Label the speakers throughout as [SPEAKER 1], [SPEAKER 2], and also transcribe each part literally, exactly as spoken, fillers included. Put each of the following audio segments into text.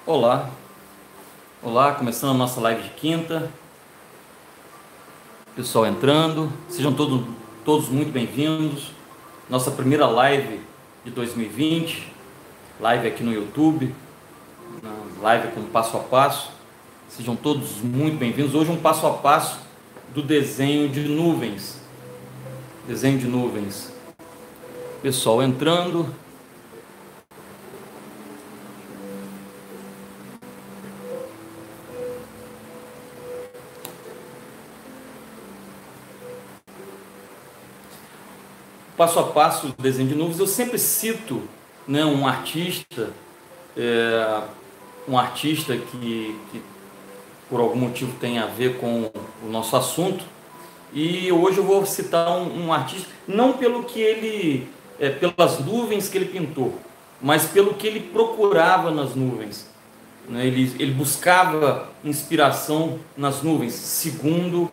[SPEAKER 1] Olá, olá, começando a nossa live de quinta, pessoal entrando, sejam todos, todos muito bem-vindos. Nossa primeira live de dois mil e vinte, live aqui no YouTube, live com passo a passo, sejam todos muito bem-vindos. Hoje um passo a passo do desenho de nuvens, desenho de nuvens, pessoal entrando. Passo a passo do desenho de nuvens, eu sempre cito, né, um artista, é, um artista que, que por algum motivo tem a ver com o nosso assunto, e hoje eu vou citar um, um artista, não pelo que ele, é, pelas nuvens que ele pintou, mas pelo que ele procurava nas nuvens, né? Ele, ele buscava inspiração nas nuvens, segundo,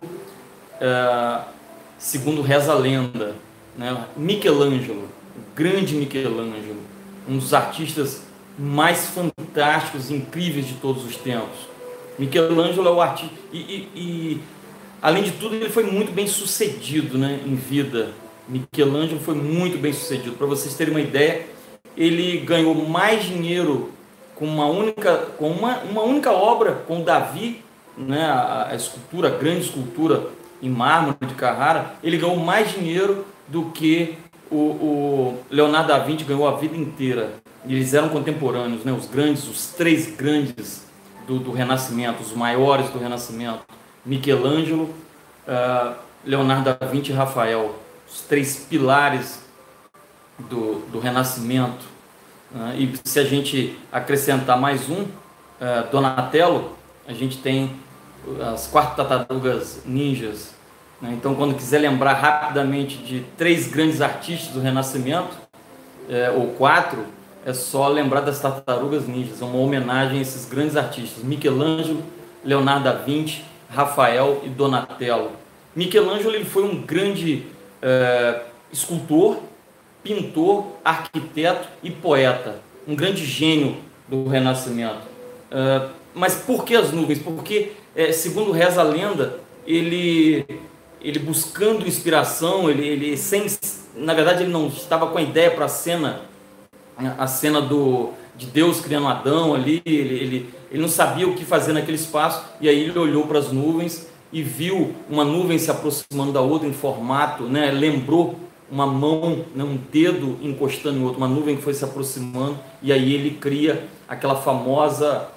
[SPEAKER 1] é, segundo reza a lenda, né? Michelangelo, o grande Michelangelo, um dos artistas mais fantásticos e incríveis de todos os tempos. Michelangelo é o artista, e, e, e além de tudo ele foi muito bem sucedido, né, em vida. Michelangelo foi muito bem sucedido. Para vocês terem uma ideia, ele ganhou mais dinheiro com uma única, com uma, uma única obra, com Davi, né, a, a escultura, a grande escultura em mármore de Carrara. Ele ganhou mais dinheiro do que o, o Leonardo da Vinci ganhou a vida inteira. E eles eram contemporâneos, né? Os grandes, os três grandes do, do Renascimento, os maiores do Renascimento: Michelangelo, uh, Leonardo da Vinci e Rafael, os três pilares do, do Renascimento. Uh, e se a gente acrescentar mais um, uh, Donatello, a gente tem as quatro tartarugas ninjas. Então, quando quiser lembrar rapidamente de três grandes artistas do Renascimento, é, ou quatro, é só lembrar das tartarugas ninjas. É uma homenagem a esses grandes artistas: Michelangelo, Leonardo da Vinci, Rafael e Donatello. Michelangelo ele foi um grande é, escultor, pintor, arquiteto e poeta, um grande gênio do Renascimento. É, mas por que as nuvens? Porque, é, segundo reza a lenda, ele... ele buscando inspiração, ele, ele sem, na verdade ele não estava com a ideia para a cena, a cena do, de Deus criando Adão ali, ele, ele, ele não sabia o que fazer naquele espaço, e aí ele olhou para as nuvens e viu uma nuvem se aproximando da outra em formato, né, lembrou uma mão, né, um dedo encostando em outro, uma nuvem que foi se aproximando, e aí ele cria aquela famosa,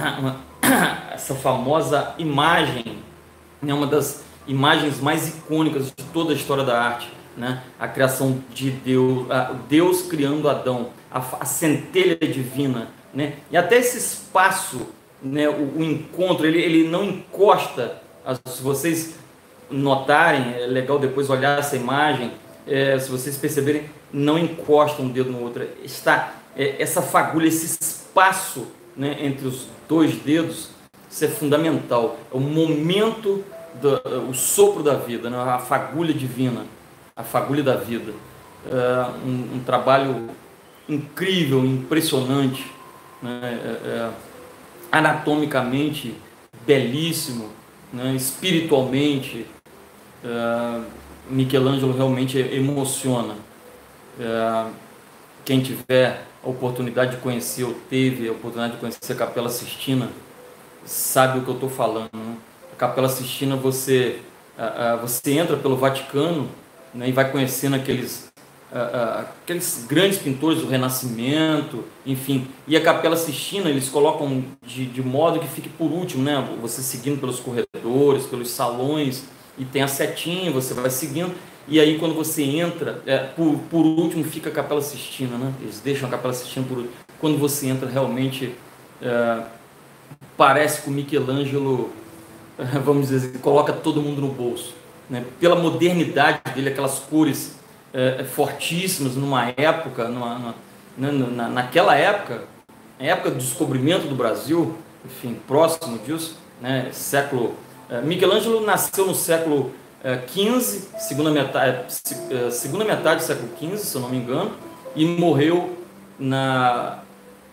[SPEAKER 1] essa famosa imagem, né, uma das imagens mais icônicas de toda a história da arte, né? A criação de Deus, Deus criando Adão, a, a centelha divina, né? E até esse espaço, né? o, o encontro, ele, ele não encosta. Se vocês notarem, é legal depois olhar essa imagem, é, se vocês perceberem, não encosta um dedo no outro. Está é, essa fagulha, esse espaço, né, entre os dois dedos, isso é fundamental. É o momento Do, o sopro da vida, né? A fagulha divina, a fagulha da vida. É um, um trabalho incrível, impressionante, né? é, é, anatomicamente belíssimo, né? Espiritualmente, é, Michelangelo realmente emociona. É, quem tiver a oportunidade de conhecer, ou teve a oportunidade de conhecer a Capela Sistina, sabe o que eu estou falando, né? Capela Sistina, você, uh, uh, você entra pelo Vaticano, né, e vai conhecendo aqueles, uh, uh, aqueles grandes pintores do Renascimento, enfim. E a Capela Sistina eles colocam de, de modo que fique por último, né, você seguindo pelos corredores, pelos salões, e tem a setinha, você vai seguindo, e aí quando você entra, é, por, por último fica a Capela Sistina, né, eles deixam a Capela Sistina por último. Quando você entra, realmente uh, parece que o Michelangelo, vamos dizer, coloca todo mundo no bolso, né? Pela modernidade dele, aquelas cores é, fortíssimas numa época, numa, numa, na, naquela época, a época do descobrimento do Brasil, enfim, próximo disso, né? Século, é, Michelangelo nasceu no século é, quinze, segunda metade, é, segunda metade do século quinze, se eu não me engano, e morreu na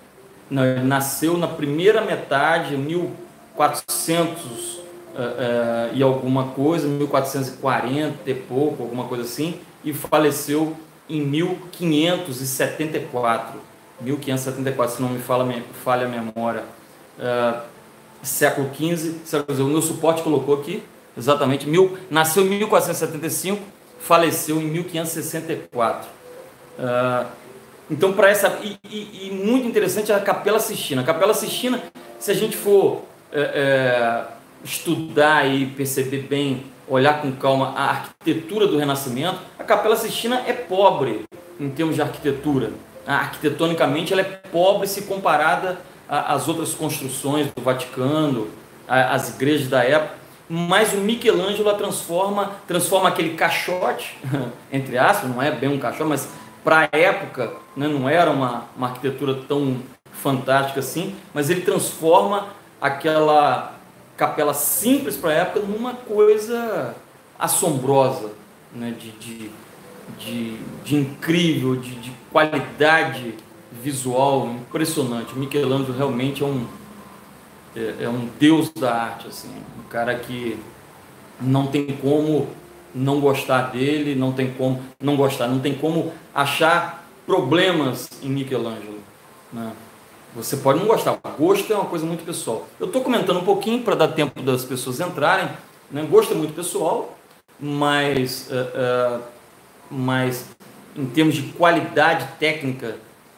[SPEAKER 1] Não, ele nasceu na primeira metade, mil e quatrocentos uh, uh, e alguma coisa, mil quatrocentos e quarenta e pouco, alguma coisa assim, e faleceu em mil quinhentos e setenta e quatro, mil quinhentos e setenta e quatro, se não me fala, falha a memória. Uh, século quinze, século, o meu suporte colocou aqui, exatamente, mil, nasceu em mil quatrocentos e setenta e cinco, faleceu em mil quinhentos e sessenta e quatro. Uh, então, para essa. E, e, e muito interessante a Capela Sistina. A Capela Sistina, se a gente for é, é, estudar e perceber bem, olhar com calma a arquitetura do Renascimento, a Capela Sistina é pobre em termos de arquitetura. Arquitetonicamente, ela é pobre se comparada às outras construções do Vaticano, às igrejas da época. Mas o Michelangelo a transforma, transforma aquele caixote, entre aspas, não é bem um caixote, mas para a época, né, não era uma, uma arquitetura tão fantástica assim, mas ele transforma aquela capela simples para a época numa coisa assombrosa, né, de, de, de, de incrível, de, de qualidade visual impressionante. O Michelangelo realmente é um, é, é um deus da arte, assim, um cara que não tem como não gostar dele, não tem como não gostar, não tem como achar problemas em Michelangelo, né? Você pode não gostar, o gosto é uma coisa muito pessoal. Eu estou comentando um pouquinho para dar tempo das pessoas entrarem, né? Gosto é muito pessoal, mas, uh, uh, mas em termos de qualidade técnica,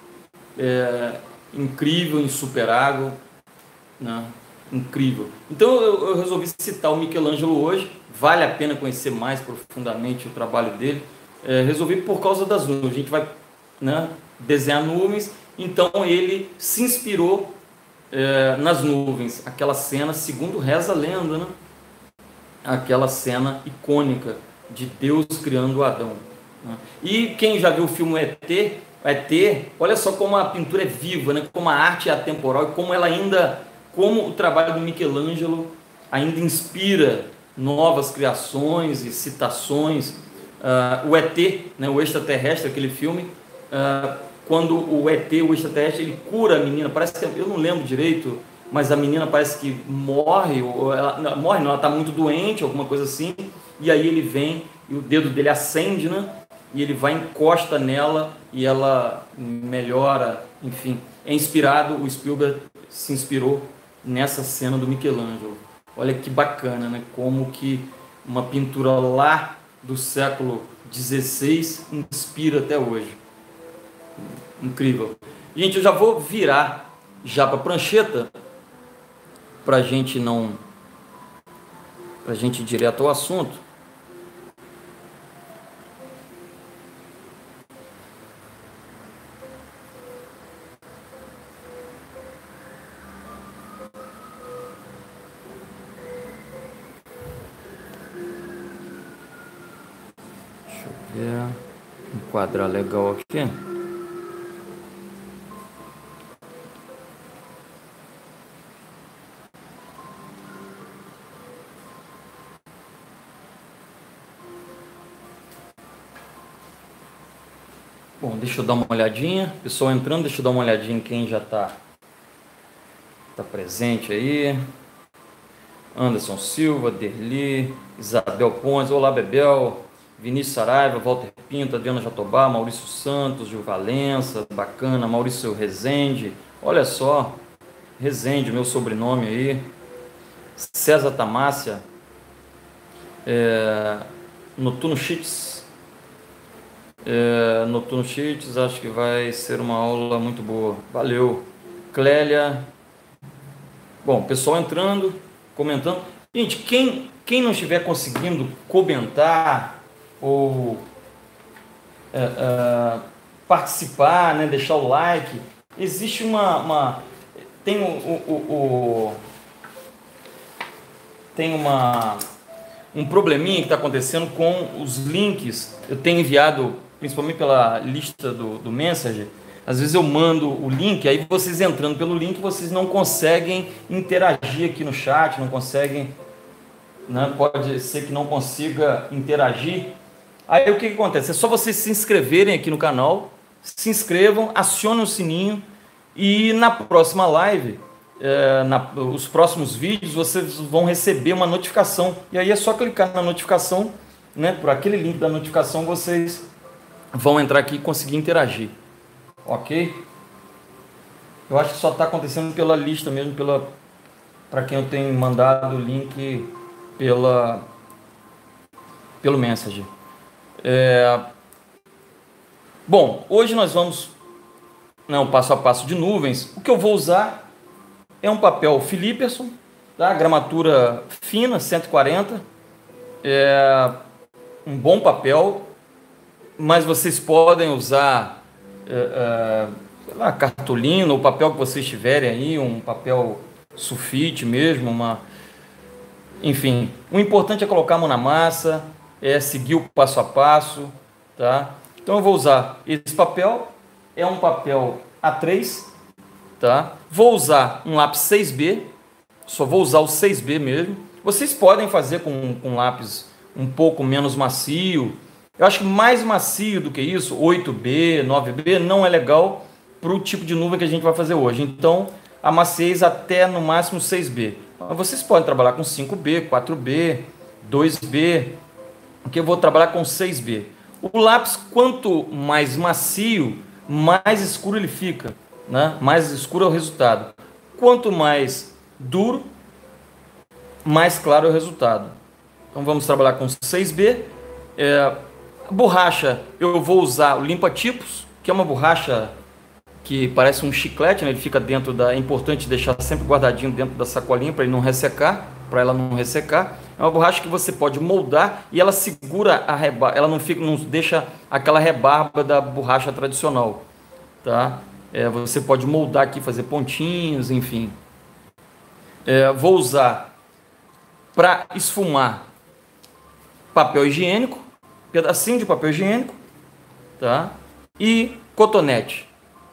[SPEAKER 1] é incrível, insuperável, né? Incrível. Então eu, eu resolvi citar o Michelangelo hoje. Vale a pena conhecer mais profundamente o trabalho dele. É, resolvi por causa das nuvens. A gente vai, né, desenhar nuvens. Então ele se inspirou é, nas nuvens. Aquela cena, segundo reza a lenda, né? Aquela cena icônica de Deus criando Adão, né? E quem já viu o filme E T, E T, olha só como a pintura é viva, né? Como a arte é atemporal e como ela ainda, como o trabalho do Michelangelo ainda inspira novas criações e citações. Uh, o E T, né, o extraterrestre, aquele filme, uh, quando o E T, o extraterrestre, ele cura a menina, parece que, eu não lembro direito, mas a menina parece que morre, ou ela, não, morre não, ela está muito doente, alguma coisa assim, e aí ele vem, e o dedo dele acende, né, e ele vai, encosta nela, e ela melhora, enfim, é inspirado, o Spielberg se inspirou nessa cena do Michelangelo. Olha que bacana, né? Como que uma pintura lá do século dezesseis inspira até hoje. Incrível. Gente, eu já vou virar já para a prancheta, para a gente não... para a gente ir direto ao assunto. Enquadrar legal aqui. Bom, deixa eu dar uma olhadinha. Pessoal entrando, deixa eu dar uma olhadinha em quem já está tá presente aí. Anderson Silva, Derli, Isabel Pontes, olá Bebel, Vinícius Saraiva, Walter Pinto, Adriana Jatobá, Maurício Santos, Gil Valença, bacana, Maurício Rezende, olha só, Rezende, meu sobrenome aí, César Tamácia, é, Noturno Cheats, é, Noturno Cheats, acho que vai ser uma aula muito boa, valeu, Clélia, bom, pessoal entrando, comentando, gente, quem, quem não estiver conseguindo comentar ou é, é, participar, né, deixar o like, existe uma, uma tem o, o, o, o tem uma um probleminha que está acontecendo com os links. Eu tenho enviado, principalmente pela lista do, do Messenger, às vezes eu mando o link, aí vocês entrando pelo link, vocês não conseguem interagir aqui no chat, não conseguem, né, pode ser que não consiga interagir. Aí o que, que acontece? É só vocês se inscreverem aqui no canal, se inscrevam, acionem o sininho E na próxima live, é, na, os próximos vídeos, vocês vão receber uma notificação. E aí é só clicar na notificação, né? Por aquele link da notificação, vocês vão entrar aqui e conseguir interagir. Ok? Eu acho que só está acontecendo pela lista mesmo, pela, para quem eu tenho mandado o link pela, pelo Messenger. É, bom, hoje nós vamos, não, passo a passo de nuvens. O que eu vou usar é um papel Philipperson, tá? Gramatura fina, cento e quarenta. É um bom papel, mas vocês podem usar é, é, sei lá, cartolina, ou papel que vocês tiverem aí, um papel sulfite mesmo, uma... enfim. O importante é colocar a mão na massa, é seguir o passo a passo, tá? Então eu vou usar esse papel, é um papel A três, tá? Vou usar um lápis seis B, só vou usar o seis B mesmo. Vocês podem fazer com, com lápis um pouco menos macio. Eu acho que mais macio do que isso, oito B, nove B, não é legal para o tipo de nuvem que a gente vai fazer hoje. Então, a maciez até no máximo seis B. Mas vocês podem trabalhar com cinco B, quatro B, dois B, que eu vou trabalhar com seis B. O lápis, quanto mais macio, mais escuro ele fica, né? Mais escuro é o resultado. Quanto mais duro, mais claro é o resultado. Então vamos trabalhar com seis B. É, borracha, eu vou usar o limpa-tipos, que é uma borracha que parece um chiclete, né? Ele fica dentro da... É importante deixar sempre guardadinho dentro da sacolinha para ele não ressecar, para ela não ressecar. É uma borracha que você pode moldar e ela segura a rebarba, ela não fica, não deixa aquela rebarba da borracha tradicional, tá? É, você pode moldar aqui, fazer pontinhos, enfim. É, vou usar para esfumar papel higiênico, pedacinho de papel higiênico, tá? E cotonete.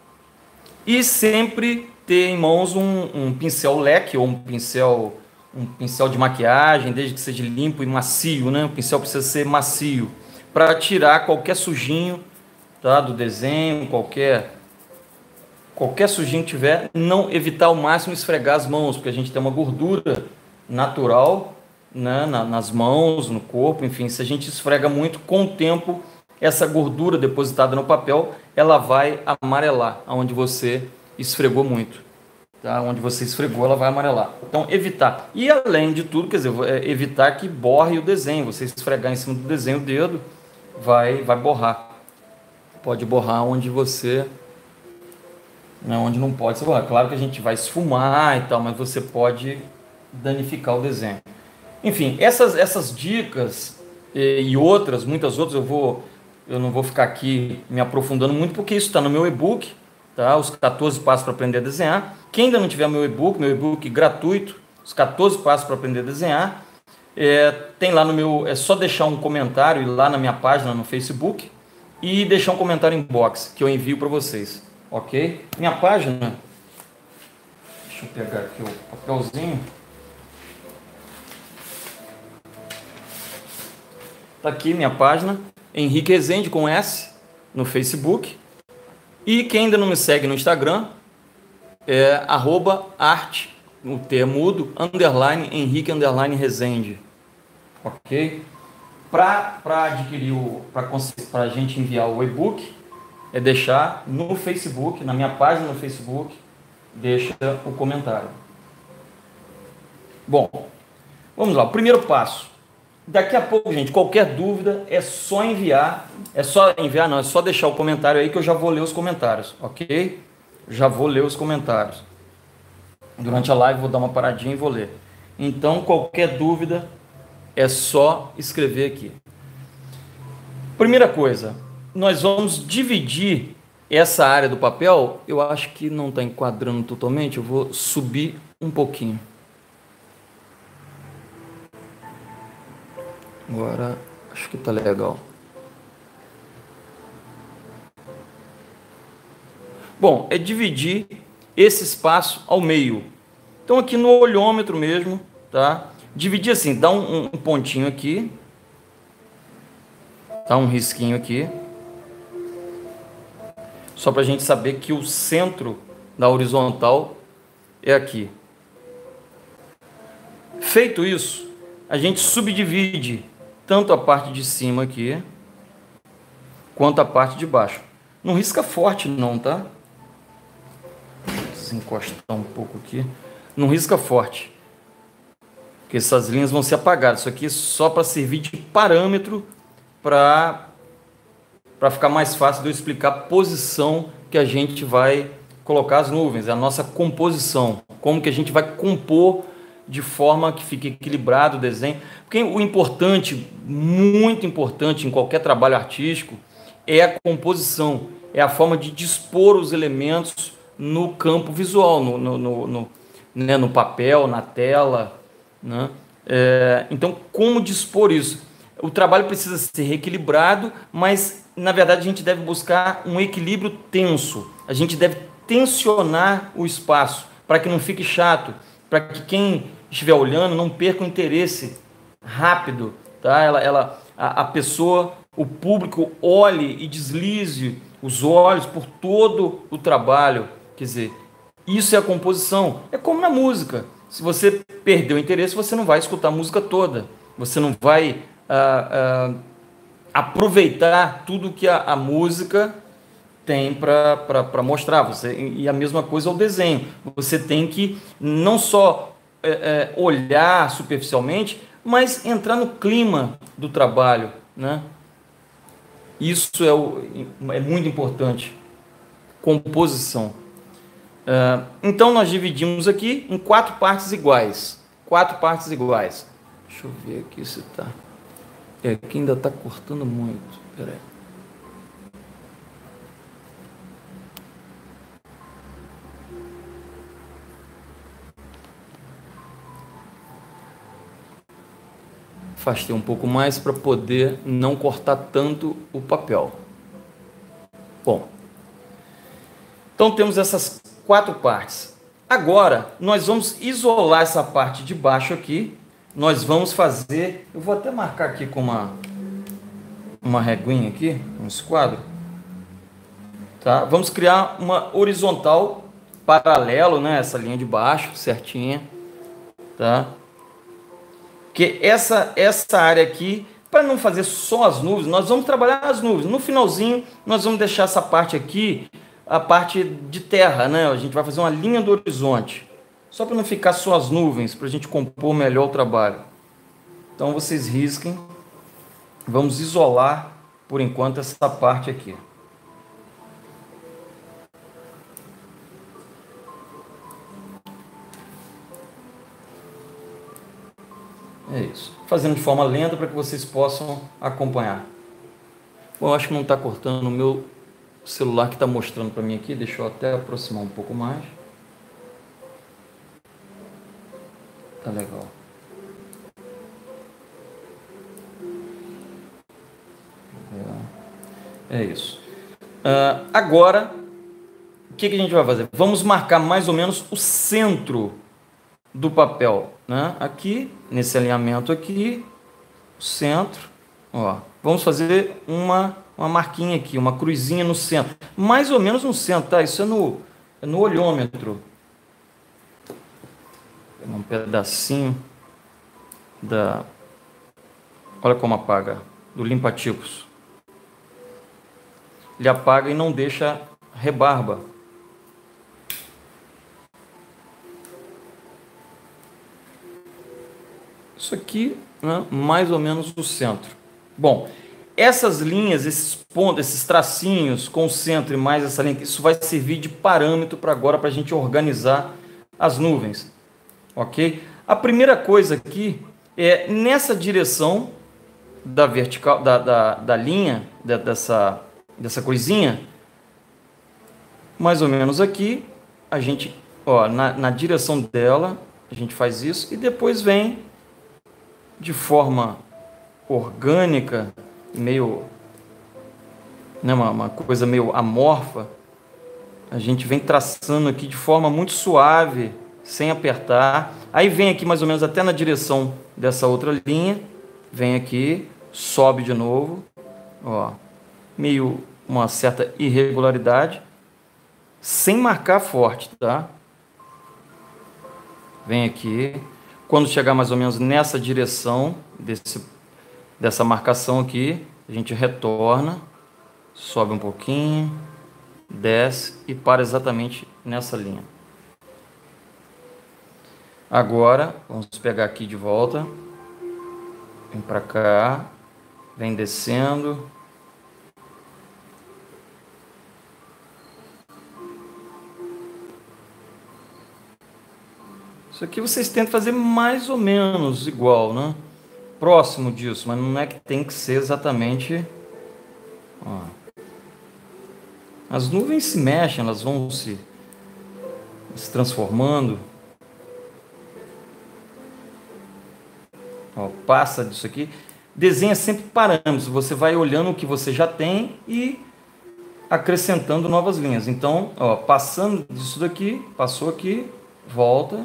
[SPEAKER 1] E sempre ter em mãos um, um pincel leque ou um pincel, um pincel de maquiagem, desde que seja limpo e macio, né? O pincel precisa ser macio para tirar qualquer sujinho, tá? Do desenho, qualquer qualquer sujinho que tiver, não evitar ao máximo esfregar as mãos, porque a gente tem uma gordura natural, né? Na, nas mãos, no corpo, enfim, se a gente esfrega muito, com o tempo essa gordura depositada no papel, ela vai amarelar, onde você esfregou muito, tá? Onde você esfregou, ela vai amarelar. Então, evitar. E além de tudo, quer dizer, é evitar que borre o desenho. Você esfregar em cima do desenho o dedo, vai, vai borrar. Pode borrar onde você... Não, onde não pode. Você borra. Claro que a gente vai esfumar e tal, mas você pode danificar o desenho. Enfim, essas, essas dicas e, e outras, muitas outras, eu vou... Eu não vou ficar aqui me aprofundando muito, porque isso está no meu e-book, tá? Os quatorze passos para aprender a desenhar. Quem ainda não tiver meu e-book, meu e-book gratuito, os quatorze passos para aprender a desenhar, é, tem lá no meu... É só deixar um comentário lá na minha página no Facebook e deixar um comentário em box, que eu envio para vocês, ok? Minha página... Deixa eu pegar aqui o papelzinho. Está aqui minha página. Henrique Rezende com S no Facebook. E quem ainda não me segue no Instagram é arroba arte, no T mudo, underline Henrique underline Rezende. Ok? Para adquirir o. Para a gente enviar o e-book, é deixar no Facebook, na minha página no Facebook, deixa o comentário. Bom, vamos lá. O primeiro passo. Daqui a pouco, gente, qualquer dúvida é só enviar, é só enviar, não, é só deixar o comentário aí que eu já vou ler os comentários, ok? Já vou ler os comentários. Durante a live vou dar uma paradinha e vou ler. Então, qualquer dúvida é só escrever aqui. Primeira coisa, nós vamos dividir essa área do papel. Eu acho que não está enquadrando totalmente, eu vou subir um pouquinho. Agora, acho que tá legal. Bom, é dividir esse espaço ao meio. Então, aqui no olhômetro mesmo, tá? Dividir assim, dá um, um pontinho aqui. Dá um risquinho aqui. Só para a gente saber que o centro da horizontal é aqui. Feito isso, a gente subdivide tanto a parte de cima aqui, quanto a parte de baixo. Não risca forte não, tá? Vou encostar um pouco aqui. Não risca forte, porque essas linhas vão ser apagadas. Isso aqui é só para servir de parâmetro para para ficar mais fácil de eu explicar a posição que a gente vai colocar as nuvens, a nossa composição, como que a gente vai compor de forma que fique equilibrado o desenho. Porque o importante, muito importante em qualquer trabalho artístico, é a composição, é a forma de dispor os elementos no campo visual, no, no, no, no, né, no papel, na tela, né? É, então, como dispor isso? O trabalho precisa ser reequilibrado, mas, na verdade, a gente deve buscar um equilíbrio tenso. A gente deve tensionar o espaço, para que não fique chato, para que quem estiver olhando não perca o interesse rápido, tá? Ela, ela, a, a pessoa, o público olhe e deslize os olhos por todo o trabalho. Quer dizer, isso é a composição. É como na música. Se você perder o interesse, você não vai escutar a música toda. Você não vai ah, ah, aproveitar tudo que a, a música tem para mostrar. Você, e a mesma coisa é o desenho. Você tem que não só é, é, olhar superficialmente, mas entrar no clima do trabalho, né? Isso é, o, é muito importante. Composição. Uh, então nós dividimos aqui em quatro partes iguais. Quatro partes iguais. Deixa eu ver aqui se tá. É, aqui ainda está cortando muito. Peraí. Afastei um pouco mais para poder não cortar tanto o papel. Bom, então temos essas quatro partes. Agora, nós vamos isolar essa parte de baixo aqui. Nós vamos fazer... Eu vou até marcar aqui com uma, uma reguinha aqui, um esquadro. Tá? Vamos criar uma horizontal paralelo, né? Essa linha de baixo, certinha. Tá? Porque essa, essa área aqui, para não fazer só as nuvens, nós vamos trabalhar as nuvens. No finalzinho, nós vamos deixar essa parte aqui, a parte de terra, né? A gente vai fazer uma linha do horizonte, só para não ficar só as nuvens, para a gente compor melhor o trabalho. Então, vocês risquem. Vamos isolar, por enquanto, essa parte aqui. É isso. Fazendo de forma lenta para que vocês possam acompanhar. Bom, eu acho que não está cortando o meu celular que está mostrando para mim aqui. Deixa eu até aproximar um pouco mais. Tá legal. É isso. Uh, agora, o que, que a gente vai fazer? Vamos marcar mais ou menos o centro do papel, né? Aqui, nesse alinhamento aqui, o centro, ó. Vamos fazer uma, uma marquinha aqui, uma cruzinha no centro, mais ou menos no centro, tá? Isso é no, é no olhômetro. Um pedacinho da... Olha como apaga, do limpa-tipos. Ele apaga e não deixa rebarba. Isso aqui, né, mais ou menos o centro. Bom, essas linhas, esses pontos, esses tracinhos com o centro e mais essa linha, isso vai servir de parâmetro para agora, para a gente organizar as nuvens. Ok? A primeira coisa aqui é nessa direção da vertical, da, da, da linha, da, dessa, dessa coisinha, mais ou menos aqui, a gente, ó, na, na direção dela, a gente faz isso e depois vem de forma orgânica, meio, né, uma, uma coisa meio amorfa, a gente vem traçando aqui de forma muito suave, sem apertar. Aí vem aqui mais ou menos até na direção dessa outra linha, vem aqui, sobe de novo, ó, meio uma certa irregularidade. sem marcar forte, tá? Vem aqui. Quando chegar mais ou menos nessa direção desse, dessa marcação aqui, a gente retorna, sobe um pouquinho, desce e para exatamente nessa linha. Agora, vamos pegar aqui de volta. Vem para cá, vem descendo. Isso aqui vocês tentam fazer mais ou menos igual, né? Próximo disso, mas não é que tem que ser exatamente... Ó. As nuvens se mexem, elas vão se, se transformando. Ó, passa disso aqui. Desenha sempre parâmetros. Você vai olhando o que você já tem e acrescentando novas linhas. Então, ó, passando disso daqui, passou aqui, volta,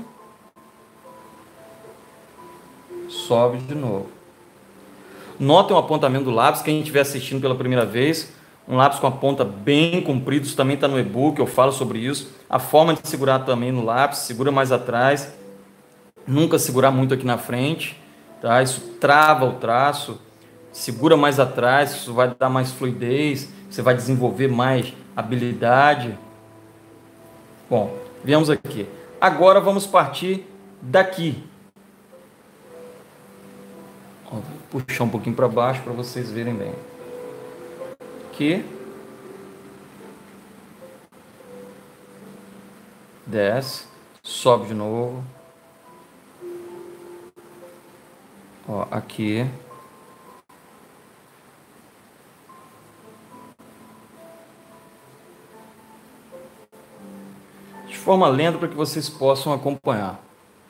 [SPEAKER 1] sobe de novo. Notem o apontamento do lápis. Quem estiver assistindo pela primeira vez, um lápis com a ponta bem comprida, isso também está no e-book, eu falo sobre isso. A forma de segurar também no lápis, segura mais atrás, nunca segurar muito aqui na frente, tá? Isso trava o traço, segura mais atrás, isso vai dar mais fluidez, você vai desenvolver mais habilidade. Bom, viemos aqui. Agora vamos partir daqui. Ó, vou puxar um pouquinho para baixo para vocês verem bem. Aqui. Desce, sobe de novo. Ó, aqui. De forma lenta para que vocês possam acompanhar.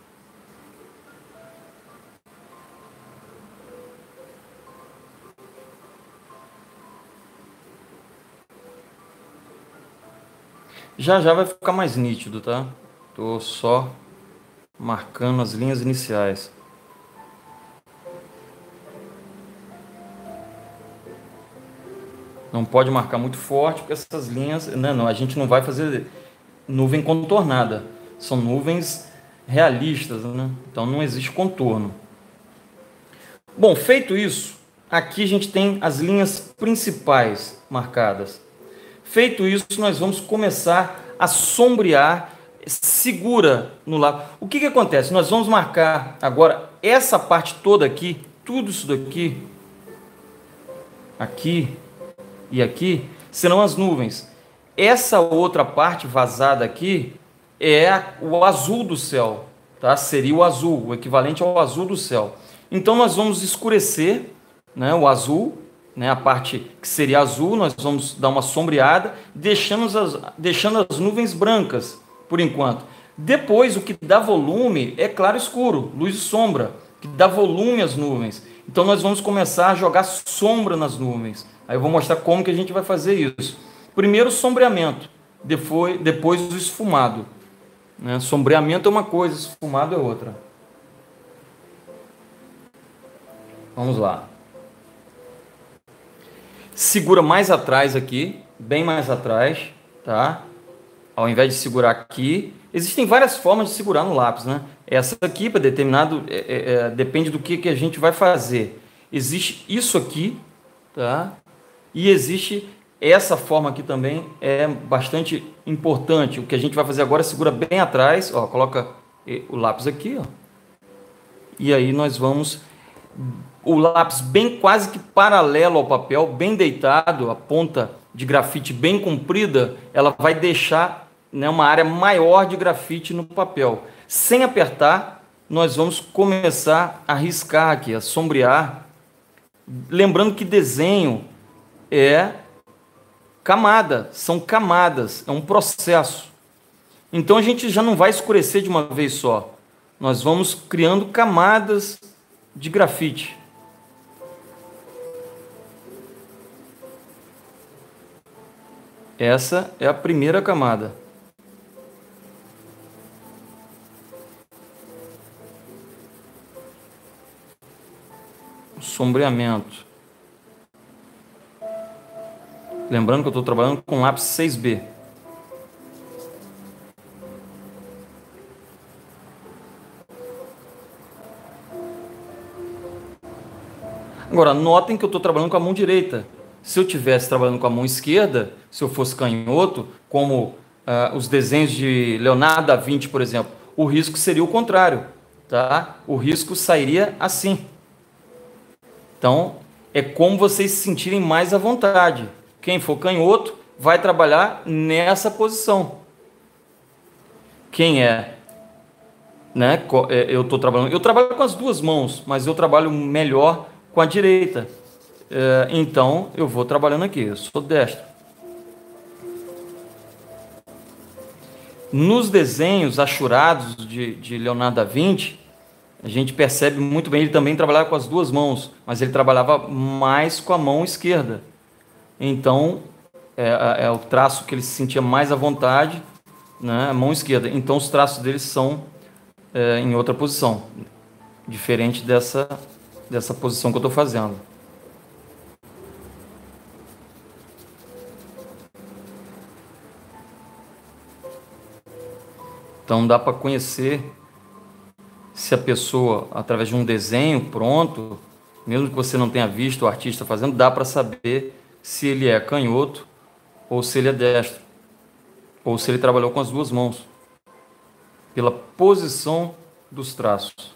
[SPEAKER 1] Já já vai ficar mais nítido, tá? Tô só marcando as linhas iniciais. Não pode marcar muito forte, porque essas linhas... Não, não, a gente não vai fazer nuvem contornada. São nuvens realistas, né? Então não existe contorno. Bom, feito isso, aqui a gente tem as linhas principais marcadas. Feito isso, nós vamos começar a sombrear, segura no lápis. O que que acontece? Nós vamos marcar agora essa parte toda aqui, tudo isso daqui, aqui e aqui, serão as nuvens. Essa outra parte vazada aqui é o azul do céu, tá? Seria o azul, o equivalente ao azul do céu. Então nós vamos escurecer, né, o azul, né, a parte que seria azul, nós vamos dar uma sombreada, deixando as, deixando as nuvens brancas, por enquanto. Depois, o que dá volume é claro e escuro, luz e sombra, que dá volume às nuvens. Então, nós vamos começar a jogar sombra nas nuvens. Aí eu vou mostrar como que a gente vai fazer isso. Primeiro, o sombreamento, depois, depois o esfumado. Né? Sombreamento é uma coisa, esfumado é outra. Vamos lá. Segura mais atrás aqui, bem mais atrás, tá? Ao invés de segurar aqui, existem várias formas de segurar no lápis, né? Essa aqui, para determinado, é, é, é, depende do que, que a gente vai fazer. Existe isso aqui, tá? E existe essa forma aqui também, é bastante importante. O que a gente vai fazer agora é segura bem atrás, ó, coloca o lápis aqui, ó. E aí nós vamos... O lápis bem quase que paralelo ao papel, bem deitado, a ponta de grafite bem comprida, ela vai deixar, né, uma área maior de grafite no papel. Sem apertar, nós vamos começar a riscar aqui, a sombrear. Lembrando que desenho é camada, são camadas, é um processo. Então a gente já não vai escurecer de uma vez só. Nós vamos criando camadas de grafite. Essa é a primeira camada. O sombreamento. Lembrando que eu estou trabalhando com lápis seis B. Agora, notem que eu estou trabalhando com a mão direita. Se eu estivesse trabalhando com a mão esquerda, se eu fosse canhoto, como ah, os desenhos de Leonardo da Vinci, por exemplo, o risco seria o contrário, tá? O risco sairia assim. Então, é como vocês se sentirem mais à vontade. Quem for canhoto vai trabalhar nessa posição. Quem é, né? Eu estou trabalhando. Eu trabalho com as duas mãos, mas eu trabalho melhor com a direita. É, então, eu vou trabalhando aqui. Eu sou destro. Nos desenhos achurados de, de Leonardo da Vinci, a gente percebe muito bem, ele também trabalhava com as duas mãos, mas ele trabalhava mais com a mão esquerda. Então, é, é o traço que ele se sentia mais à vontade, né, a mão esquerda. Então, os traços dele são é, em outra posição, diferente dessa, dessa posição que eu estou fazendo. Então, dá para conhecer se a pessoa, através de um desenho pronto, mesmo que você não tenha visto o artista fazendo, dá para saber se ele é canhoto ou se ele é destro, ou se ele trabalhou com as duas mãos, pela posição dos traços.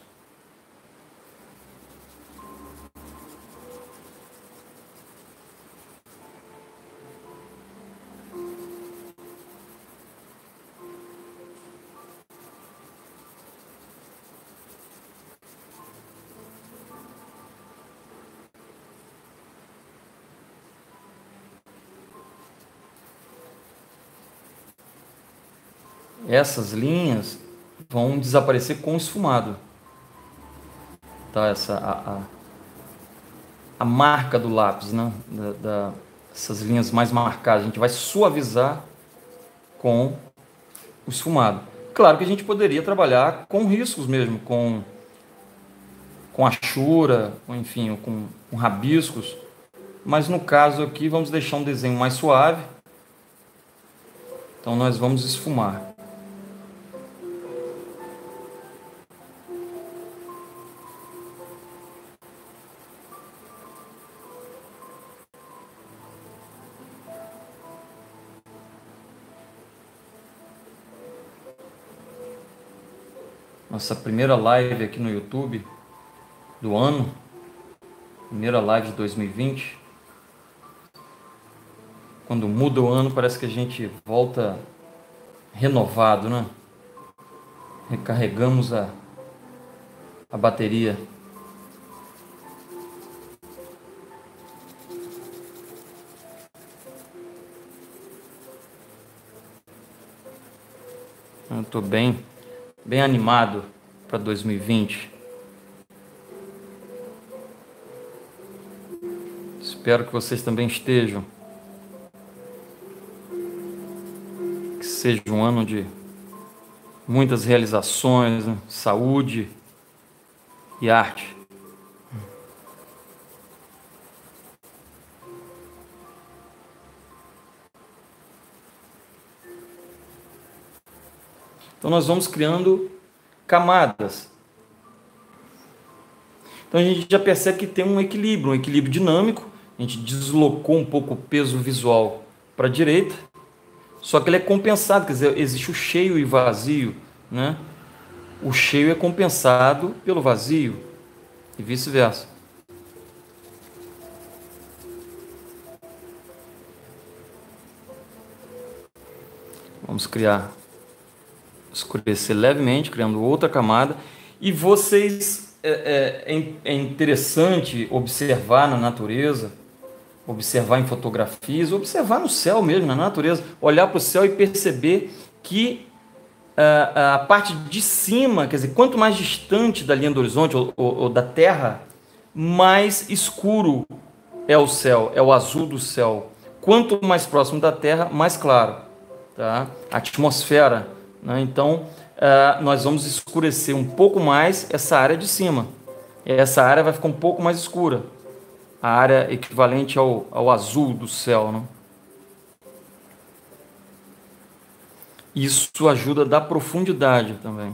[SPEAKER 1] Essas linhas vão desaparecer com o esfumado, tá? Essa a, a, a marca do lápis, né? Da, da, essas linhas mais marcadas, a gente vai suavizar com o esfumado. Claro que a gente poderia trabalhar com riscos mesmo, com com achura, com, enfim, com, com rabiscos, mas no caso aqui vamos deixar um desenho mais suave. Então nós vamos esfumar. Nossa primeira live aqui no YouTube do ano, primeira live de dois mil e vinte. Quando muda o ano, parece que a gente volta renovado, né? Recarregamos a, a bateria. Eu estou bem, bem animado para dois mil e vinte. Espero que vocês também estejam. Que seja um ano de muitas realizações, né? Saúde e arte. Então nós vamos criando camadas. Então a gente já percebe que tem um equilíbrio, um equilíbrio dinâmico. A gente deslocou um pouco o peso visual para a direita, só que ele é compensado, quer dizer, existe o cheio e vazio, né? O cheio é compensado pelo vazio e vice-versa. Vamos criar, escurecer levemente, criando outra camada. E vocês, é, é, é interessante observar na natureza, observar em fotografias, observar no céu mesmo, na natureza, olhar para o céu e perceber que a, a parte de cima, quer dizer, quanto mais distante da linha do horizonte ou, ou, ou da terra, mais escuro é o céu, é o azul do céu. Quanto mais próximo da terra, mais claro, tá? A atmosfera, né? Então, uh, nós vamos escurecer um pouco mais essa área de cima. Essa área vai ficar um pouco mais escura. A área equivalente ao, ao azul do céu, né? Isso ajuda a dar profundidade também.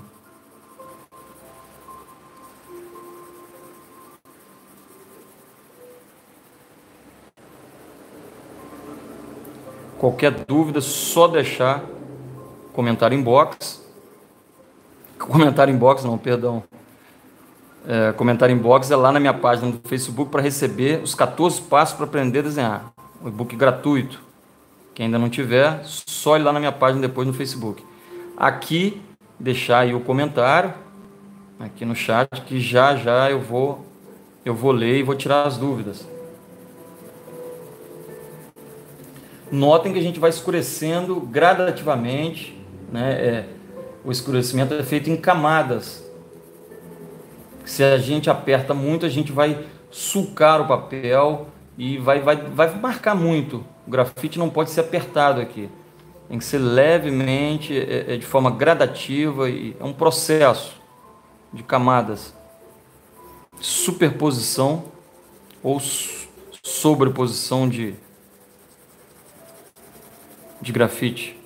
[SPEAKER 1] Qualquer dúvida, só deixar comentário inbox. Comentário inbox não, perdão. É, comentário inbox é lá na minha página do Facebook para receber os quatorze passos para aprender a desenhar. Um e-book gratuito. Quem ainda não tiver, só ir lá na minha página depois no Facebook. Aqui, deixar aí o comentário, aqui no chat, que já já eu vou, eu vou ler e vou tirar as dúvidas. Notem que a gente vai escurecendo gradativamente, né? É, o escurecimento é feito em camadas. Se a gente aperta muito, a gente vai sulcar o papel e vai, vai, vai marcar muito. O grafite não pode ser apertado aqui. Tem que ser levemente, é, é de forma gradativa, e é um processo de camadas. Superposição ou sobreposição de, de grafite.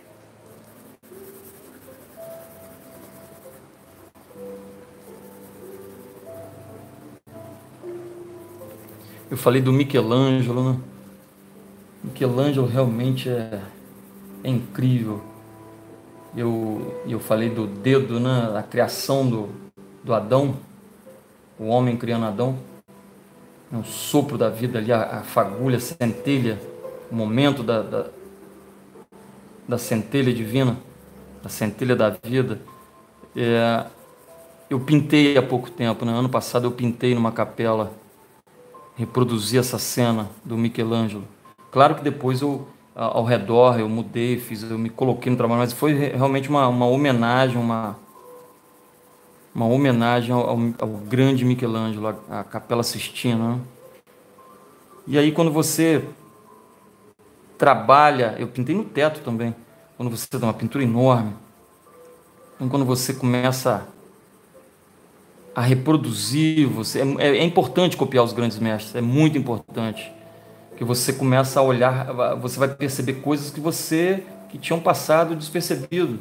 [SPEAKER 1] Eu falei do Michelangelo, né? Michelangelo realmente é, é incrível. Eu, eu falei do dedo, né? A criação do, do Adão, o homem criando Adão. É um sopro da vida ali, a, a fagulha, a centelha, o momento da, da, da centelha divina, da centelha da vida. É, eu pintei há pouco tempo, né? Ano passado eu pintei numa capela, reproduzi essa cena do Michelangelo. Claro que depois eu, ao redor, eu mudei, fiz, eu me coloquei no trabalho, mas foi realmente uma, uma homenagem, uma, uma homenagem ao, ao grande Michelangelo, a, a Capela Sistina, né? E aí quando você trabalha, eu pintei no teto também, quando você dá uma pintura enorme, então quando você começa a reproduzir, você, é, é importante copiar os grandes mestres, é muito importante, que você começa a olhar, você vai perceber coisas que você, que tinham passado despercebido.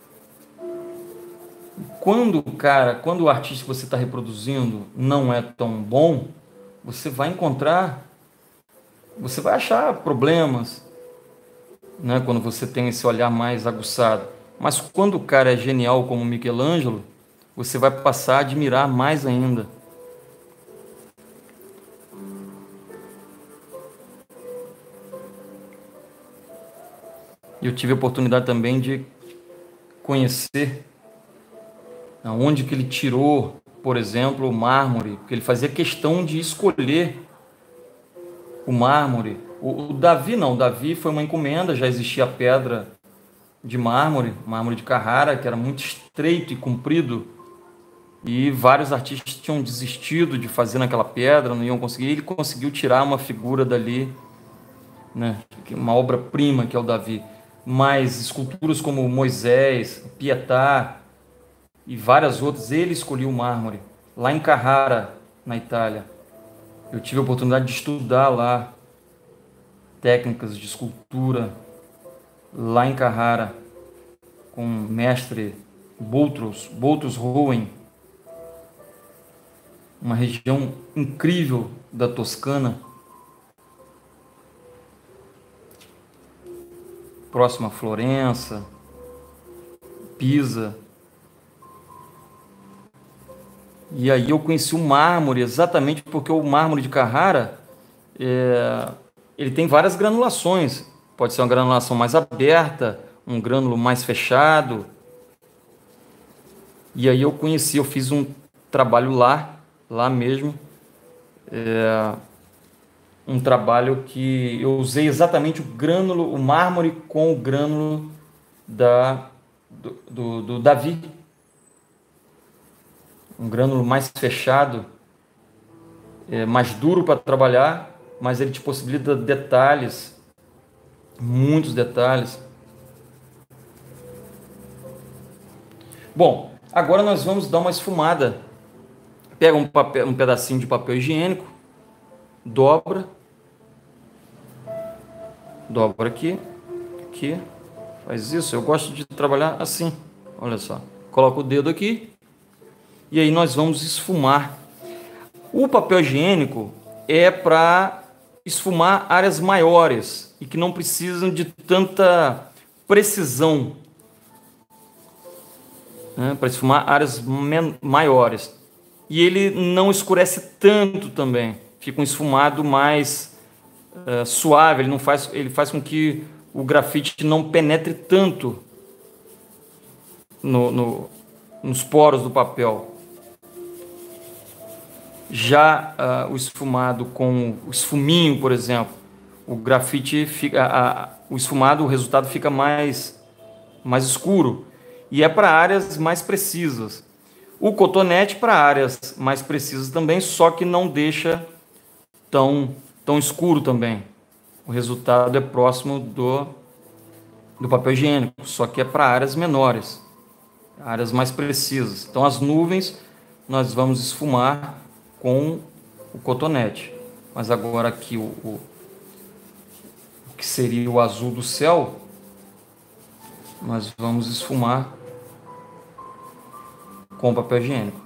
[SPEAKER 1] Quando, cara, quando o artista que você está reproduzindo não é tão bom, você vai encontrar, você vai achar problemas, né, quando você tem esse olhar mais aguçado. Mas quando o cara é genial como Michelangelo, você vai passar a admirar mais ainda. Eu tive a oportunidade também de conhecer aonde que ele tirou, por exemplo, o mármore, porque ele fazia questão de escolher o mármore. O, o Davi não, o Davi foi uma encomenda, já existia a pedra de mármore, mármore de Carrara, que era muito estreito e comprido, e vários artistas tinham desistido de fazer naquela pedra, não iam conseguir. Ele conseguiu tirar uma figura dali, né? Uma obra-prima que é o Davi. Mas esculturas como Moisés, Pietà e várias outras, ele escolheu o mármore. Lá em Carrara, na Itália, eu tive a oportunidade de estudar lá técnicas de escultura, lá em Carrara, com o mestre Boutros, Boutros Rouen, uma região incrível da Toscana, próxima a Florença, Pisa. E aí eu conheci o mármore exatamente porque o mármore de Carrara, é, ele tem várias granulações. Pode ser uma granulação mais aberta, um grânulo mais fechado. E aí eu conheci, eu fiz um trabalho lá, lá mesmo, é, um trabalho que eu usei exatamente o grânulo, o mármore com o grânulo da, do, do, do Davi. Um grânulo mais fechado, é, mais duro para trabalhar, mas ele te possibilita detalhes, muitos detalhes. Bom, agora nós vamos dar uma esfumada. Pega um, papel, um pedacinho de papel higiênico, dobra, dobra aqui, aqui, faz isso. Eu gosto de trabalhar assim, olha só. Coloca o dedo aqui e aí nós vamos esfumar. O papel higiênico é para esfumar áreas maiores e que não precisam de tanta precisão, né, para esfumar áreas maiores. E ele não escurece tanto também, fica um esfumado mais uh, suave, ele, não faz, ele faz com que o grafite não penetre tanto no, no, nos poros do papel. Já uh, o esfumado com o esfuminho, por exemplo, o grafite fica, a, a, o esfumado, o resultado fica mais, mais escuro e é para áreas mais precisas. O cotonete para áreas mais precisas também, só que não deixa tão, tão escuro também. O resultado é próximo do, do papel higiênico, só que é para áreas menores, áreas mais precisas. Então as nuvens nós vamos esfumar com o cotonete. Mas agora aqui o, o, o que seria o azul do céu, nós vamos esfumar com papel higiênico.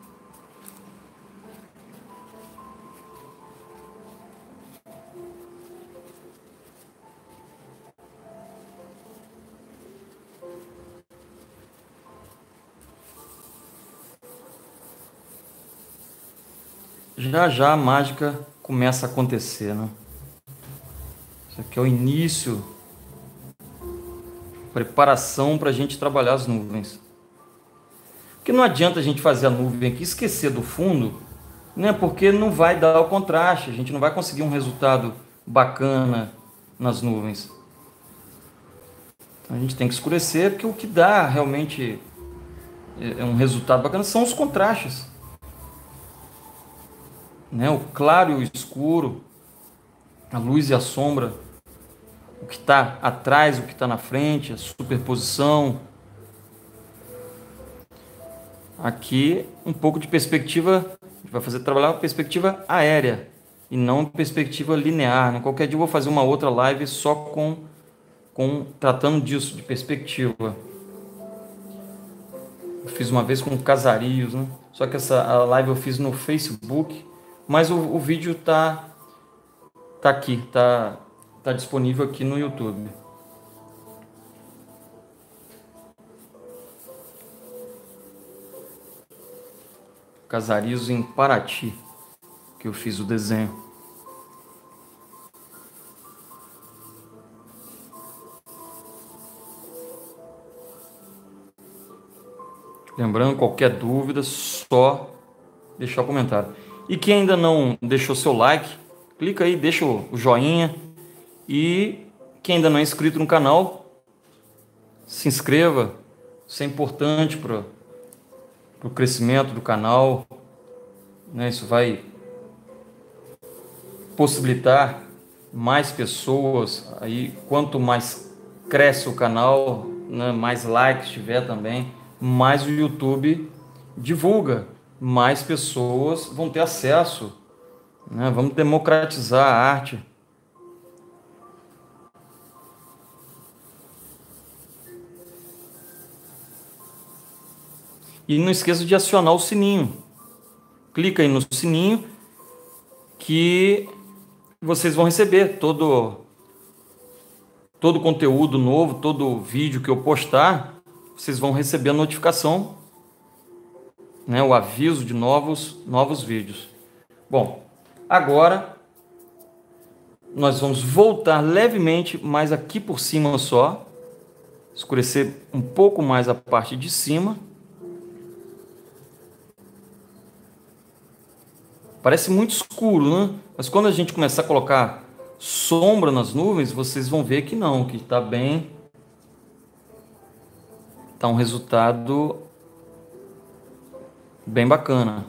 [SPEAKER 1] Já já a mágica começa a acontecer, né? Isso aqui é o início, preparação para a gente trabalhar as nuvens. Porque não adianta a gente fazer a nuvem aqui e esquecer do fundo, né? Porque não vai dar o contraste, a gente não vai conseguir um resultado bacana nas nuvens. Então a gente tem que escurecer, porque o que dá realmente é um resultado bacana são os contrastes. Né? O claro e o escuro, a luz e a sombra, o que está atrás, o que está na frente, a superposição. Aqui um pouco de perspectiva, a gente vai fazer trabalhar uma perspectiva aérea e não perspectiva linear. Né? Qualquer dia eu vou fazer uma outra live só com, com tratando disso, de perspectiva. Eu fiz uma vez com casarios, né? Só que essa a live eu fiz no Facebook, mas o, o vídeo tá tá aqui, tá tá disponível aqui no YouTube. Casarios em Paraty, que eu fiz o desenho. Lembrando, qualquer dúvida, só deixar o comentário. E quem ainda não deixou seu like, clica aí, deixa o joinha. E quem ainda não é inscrito no canal, se inscreva. Isso é importante para o crescimento do canal. Né? Isso vai possibilitar mais pessoas. Aí, quanto mais cresce o canal, né, mais likes tiver também, mais o YouTube divulga, mais pessoas vão ter acesso, né? Vamos democratizar a arte. E não esqueça de acionar o sininho. Clica aí no sininho que vocês vão receber todo todo conteúdo novo, todo vídeo que eu postar, vocês vão receber a notificação, né, o aviso de novos, novos vídeos. Bom, agora nós vamos voltar levemente, mais aqui por cima só, escurecer um pouco mais a parte de cima. Parece muito escuro, né? Mas quando a gente começar a colocar sombra nas nuvens, vocês vão ver que não, que está bem, está um resultado bem bacana.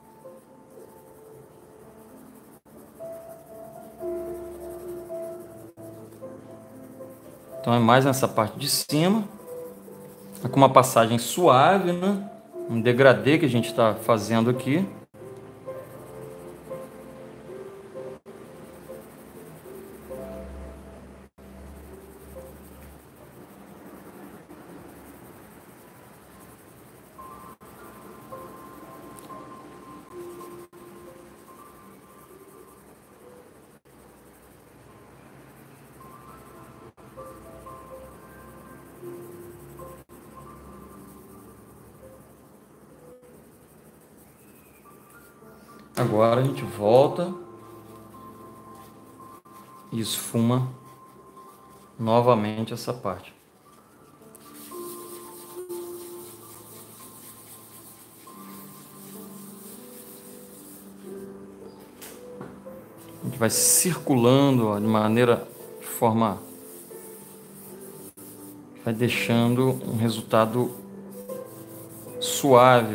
[SPEAKER 1] Então é mais nessa parte de cima, é com uma passagem suave, né? Um degradê que a gente está fazendo aqui. Agora a gente volta e esfuma novamente essa parte. A gente vai circulando ó, de maneira, de forma, vai deixando um resultado suave.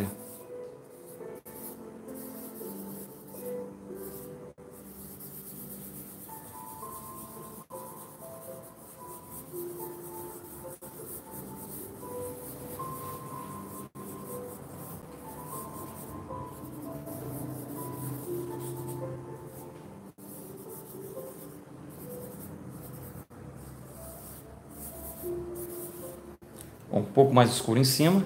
[SPEAKER 1] Um pouco mais escuro em cima.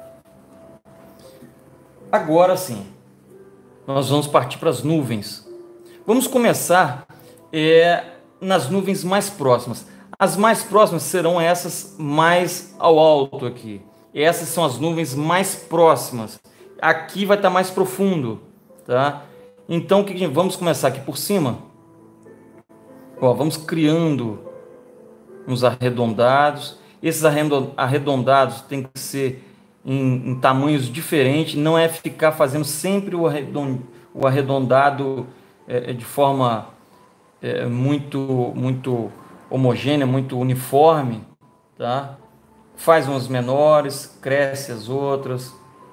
[SPEAKER 1] Agora sim, nós vamos partir para as nuvens. Vamos começar é, nas nuvens mais próximas. As mais próximas serão essas mais ao alto aqui. Essas são as nuvens mais próximas. Aqui vai estar mais profundo, tá? Então, vamos começar aqui por cima. Ó, vamos criando uns arredondados. Esses arredondados têm que ser em, em tamanhos diferentes, não é ficar fazendo sempre o arredondado é, de forma é, muito, muito homogênea, muito uniforme, tá? Faz umas menores, cresce as outras.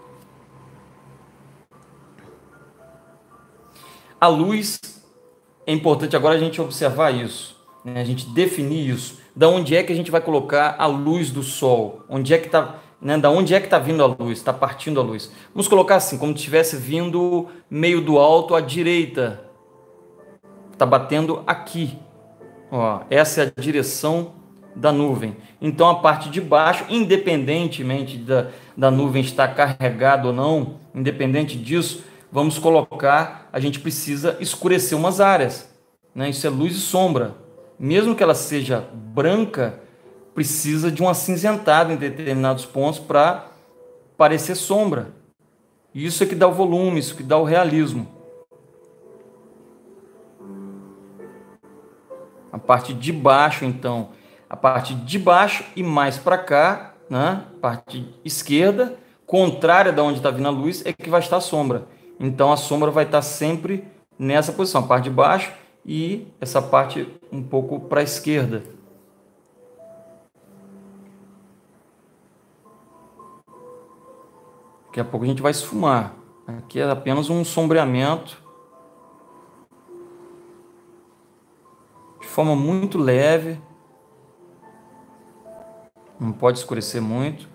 [SPEAKER 1] A luz, é importante agora a gente observar isso, né? A gente definir isso. Da onde é que a gente vai colocar a luz do sol? Onde é que está, né? Da onde é que está vindo a luz? Está partindo a luz. Vamos colocar assim, como se estivesse vindo meio do alto à direita. Está batendo aqui. Ó, essa é a direção da nuvem. Então a parte de baixo, independentemente da, da nuvem estar carregada ou não, independente disso, vamos colocar, a gente precisa escurecer umas áreas, né? Isso é luz e sombra. Mesmo que ela seja branca, precisa de um acinzentado em determinados pontos para parecer sombra. Isso é que dá o volume, isso que dá o realismo. A parte de baixo, então, a parte de baixo e mais para cá, né? Parte esquerda, contrária da onde está vindo a luz, é que vai estar a sombra. Então a sombra vai estar sempre nessa posição, a parte de baixo e essa parte um pouco para a esquerda. Daqui a pouco a gente vai esfumar. Aqui é apenas um sombreamento de forma muito leve. Não pode escurecer muito.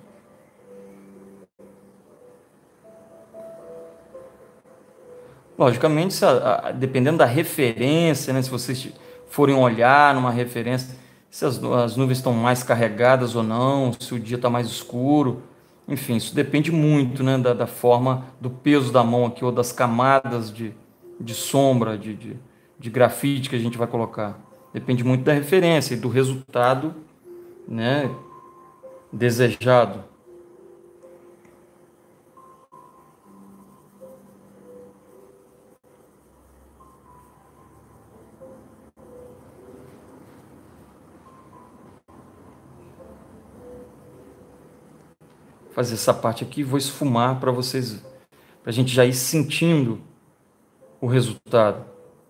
[SPEAKER 1] Logicamente, se a, a, dependendo da referência, né, se vocês forem olhar numa referência, se as, as nuvens estão mais carregadas ou não, se o dia está mais escuro, enfim, isso depende muito, né, da, da forma, do peso da mão aqui, ou das camadas de, de sombra, de, de, de grafite que a gente vai colocar. Depende muito da referência e do resultado, né, desejado. Fazer essa parte aqui, vou esfumar para vocês, para a gente já ir sentindo o resultado.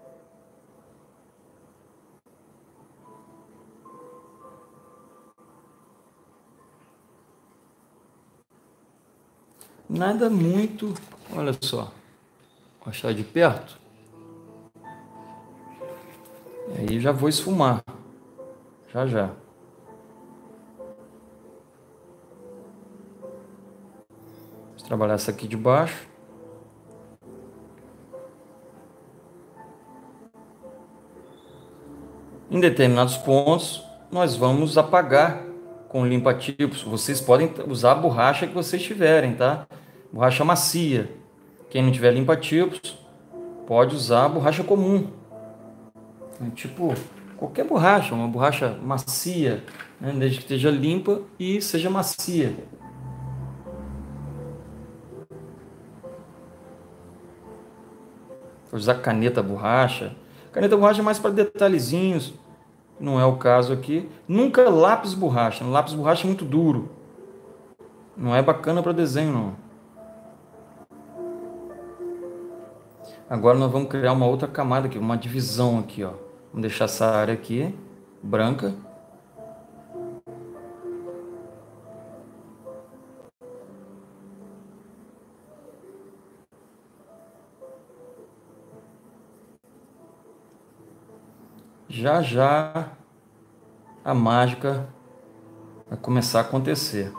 [SPEAKER 1] Nada muito, olha só, vou achar de perto. E aí já vou esfumar, já já. Vou trabalhar essa aqui de baixo. Em determinados pontos, nós vamos apagar com limpa-tipos. Vocês podem usar a borracha que vocês tiverem, tá? Borracha macia. Quem não tiver limpa-tipos, pode usar a borracha comum. Tipo, qualquer borracha, uma borracha macia, né? Desde que esteja limpa e seja macia. Vou usar caneta borracha. Caneta borracha é mais para detalhezinhos, não é o caso aqui. Nunca lápis borracha. Lápis borracha é muito duro. Não é bacana para desenho, não. Agora nós vamos criar uma outra camada aqui, uma divisão aqui, ó. Vamos deixar essa área aqui branca. Já já a mágica vai começar a acontecer.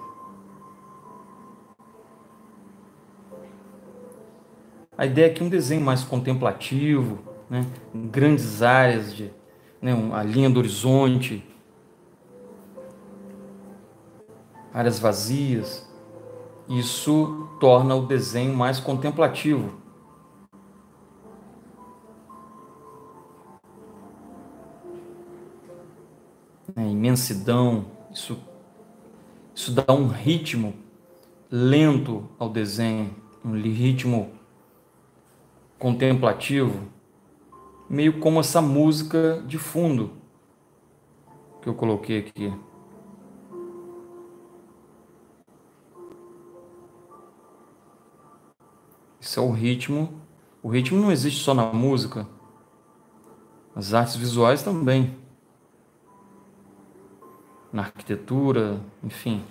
[SPEAKER 1] A ideia aqui é um desenho mais contemplativo, né? Em grandes áreas, de, né? A linha do horizonte, áreas vazias. Isso torna o desenho mais contemplativo. A imensidão, isso, isso dá um ritmo lento ao desenho, um ritmo contemplativo, meio como essa música de fundo que eu coloquei aqui. Isso é o ritmo. O ritmo não existe só na música, as artes visuais também. Na arquitetura, enfim.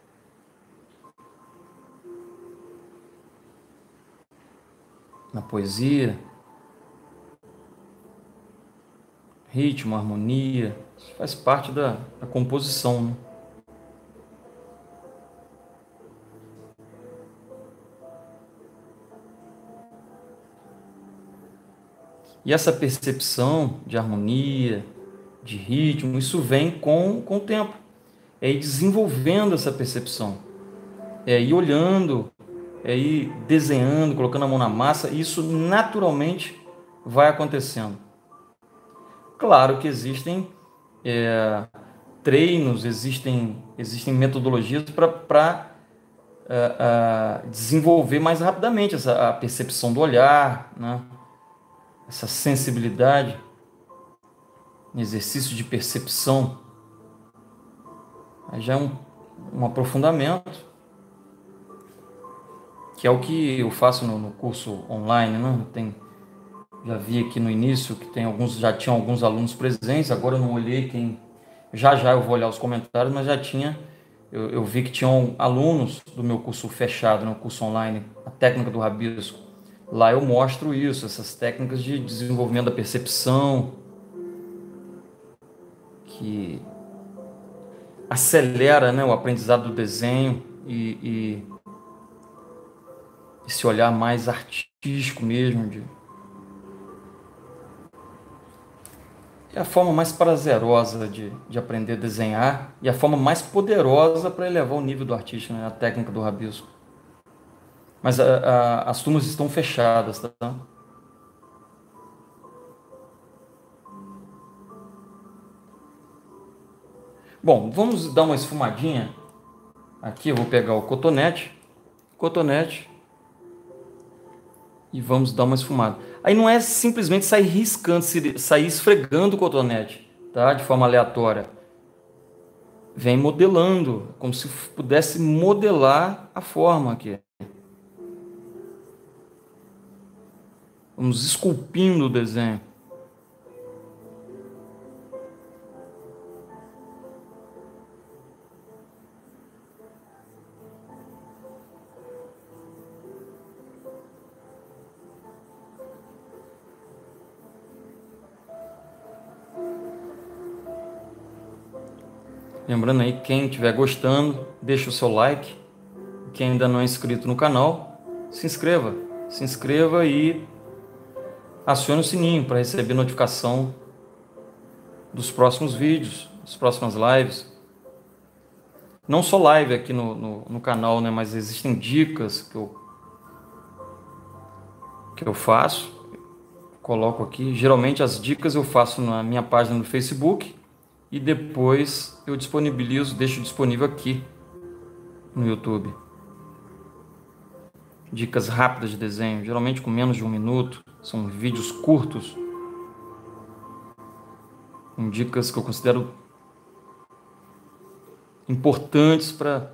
[SPEAKER 1] Na poesia. Ritmo, harmonia, isso faz parte da, da composição, né? E essa percepção de harmonia, de ritmo, isso vem com, com o tempo. É ir desenvolvendo essa percepção. É ir olhando, é ir desenhando, colocando a mão na massa, e isso naturalmente vai acontecendo. Claro que existem é, treinos, existem, existem metodologias para é, é, desenvolver mais rapidamente essa, a percepção do olhar, né? Essa sensibilidade, exercício de percepção. Aí já é um, um aprofundamento, que é o que eu faço no, no curso online, né? Tem, já vi aqui no início que tem alguns, já tinham alguns alunos presentes, agora eu não olhei quem... Já já eu vou olhar os comentários, mas já tinha... Eu, eu vi que tinham alunos do meu curso fechado, no curso online, a técnica do rabisco. Lá eu mostro isso, essas técnicas de desenvolvimento da percepção, que acelera, né, o aprendizado do desenho e, e esse olhar mais artístico mesmo. De... É a forma mais prazerosa de, de aprender a desenhar e a forma mais poderosa para elevar o nível do artista, né, a técnica do rabisco. Mas a, a, as turmas estão fechadas, tá? Bom, vamos dar uma esfumadinha. Aqui eu vou pegar o cotonete, cotonete, e vamos dar uma esfumada. Aí não é simplesmente sair riscando, sair esfregando o cotonete, tá? De forma aleatória. Vem modelando, como se pudesse modelar a forma aqui. Vamos esculpindo o desenho. Lembrando aí, quem estiver gostando, deixa o seu like. Quem ainda não é inscrito no canal, se inscreva. Se inscreva e acione o sininho para receber notificação dos próximos vídeos, das próximas lives. Não só live aqui no, no, no canal, né, mas existem dicas que eu, que eu faço, coloco aqui. Geralmente as dicas eu faço na minha página no Facebook e depois eu disponibilizo, deixo disponível aqui no YouTube. dicas rápidas de desenho, geralmente com menos de um minuto, são vídeos curtos, com dicas que eu considero importantes para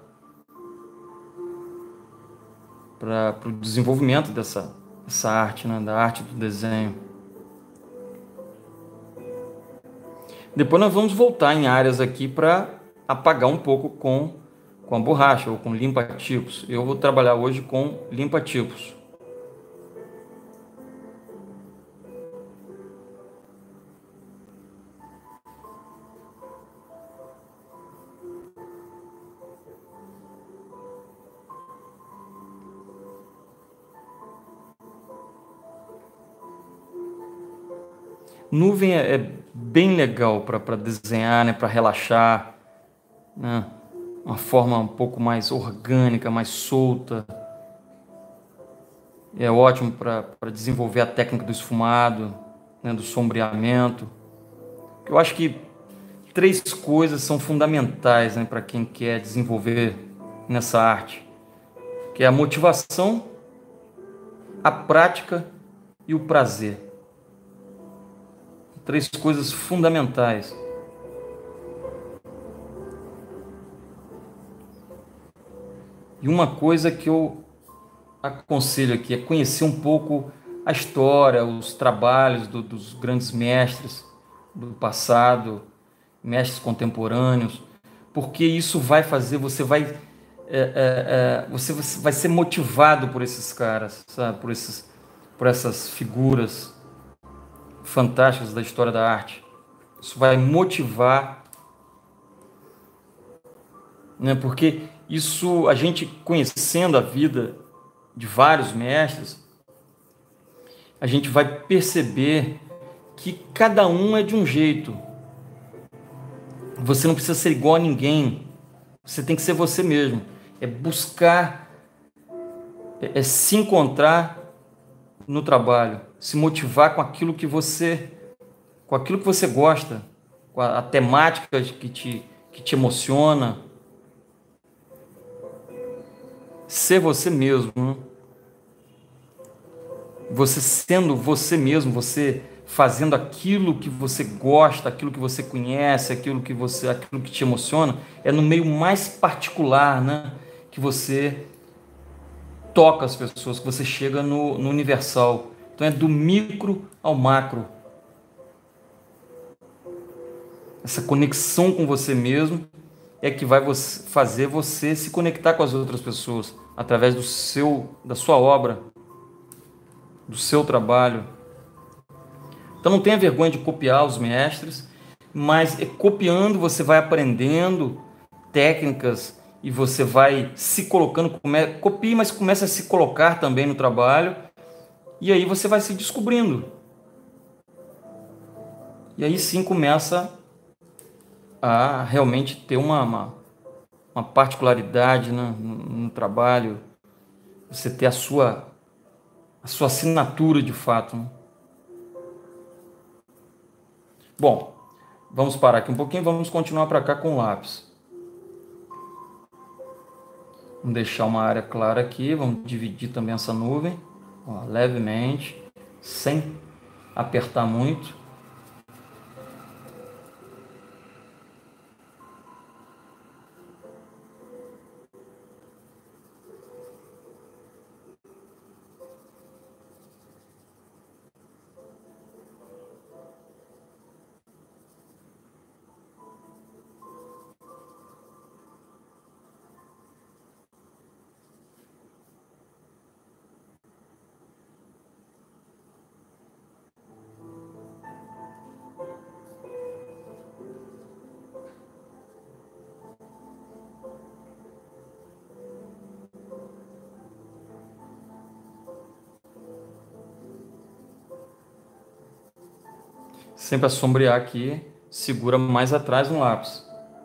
[SPEAKER 1] para o desenvolvimento dessa, dessa arte, né? Da arte do desenho. Depois nós vamos voltar em áreas aqui para apagar um pouco com, com a borracha ou com limpa-tipos. Eu vou trabalhar hoje com limpa-tipos. Nuvem é, é bem legal para desenhar, né? Para relaxar, né? Uma forma um pouco mais orgânica, mais solta. É ótimo para desenvolver a técnica do esfumado, né? Do sombreamento. Eu acho que três coisas são fundamentais, né? Para quem quer desenvolver nessa arte, que é a motivação, a prática e o prazer. Três coisas fundamentais. E uma coisa que eu aconselho aqui é conhecer um pouco a história, os trabalhos do, dos grandes mestres do passado, mestres contemporâneos, porque isso vai fazer, você vai, é, é, é, você vai ser motivado por esses caras, sabe? Por esses, por essas figuras fantásticas da história da arte. Isso vai motivar, né? Porque isso, a gente conhecendo a vida de vários mestres, a gente vai perceber que cada um é de um jeito. Você não precisa ser igual a ninguém. Você tem que ser você mesmo. É buscar, é, é se encontrar no trabalho, se motivar com aquilo que você, com aquilo que você gosta, com a, a temática que te, que te emociona. Ser você mesmo, né? Você sendo você mesmo, você fazendo aquilo que você gosta, aquilo que você conhece, aquilo que você, aquilo que te emociona, é no meio mais particular, né? Que você toca as pessoas, que você chega no, no universal. Então é do micro ao macro. Essa conexão com você mesmo é que vai você, fazer você se conectar com as outras pessoas através do seu, da sua obra, do seu trabalho. Então não tenha vergonha de copiar os mestres, mas é copiando você vai aprendendo técnicas e você vai se colocando, copie, mas começa a se colocar também no trabalho, e aí você vai se descobrindo. E aí sim começa a realmente ter uma, uma, uma particularidade, né, no, no trabalho, você ter a sua, a sua assinatura de fato, né? Bom, vamos parar aqui um pouquinho, vamos continuar para cá com o lápis. Vamos deixar uma área clara aqui, vamos dividir também essa nuvem, ó, levemente, sem apertar muito. Sempre a sombrear aqui, segura mais atrás no lápis.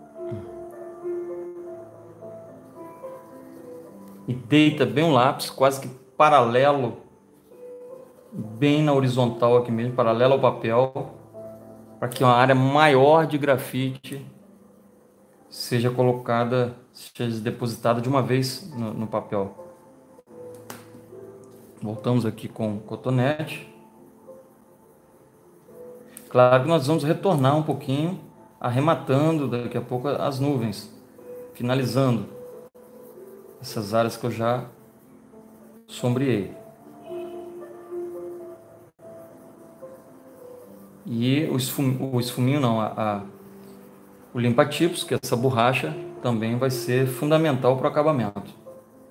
[SPEAKER 1] E deita bem o lápis, quase que paralelo, bem na horizontal aqui mesmo, paralelo ao papel, para que uma área maior de grafite seja colocada, seja depositada de uma vez no, no papel. Voltamos aqui com o cotonete. Claro que nós vamos retornar um pouquinho, arrematando daqui a pouco as nuvens, finalizando essas áreas que eu já sombreei. E o esfuminho, o esfuminho não, a, a, o limpa-tipos, que essa borracha também vai ser fundamental para o acabamento.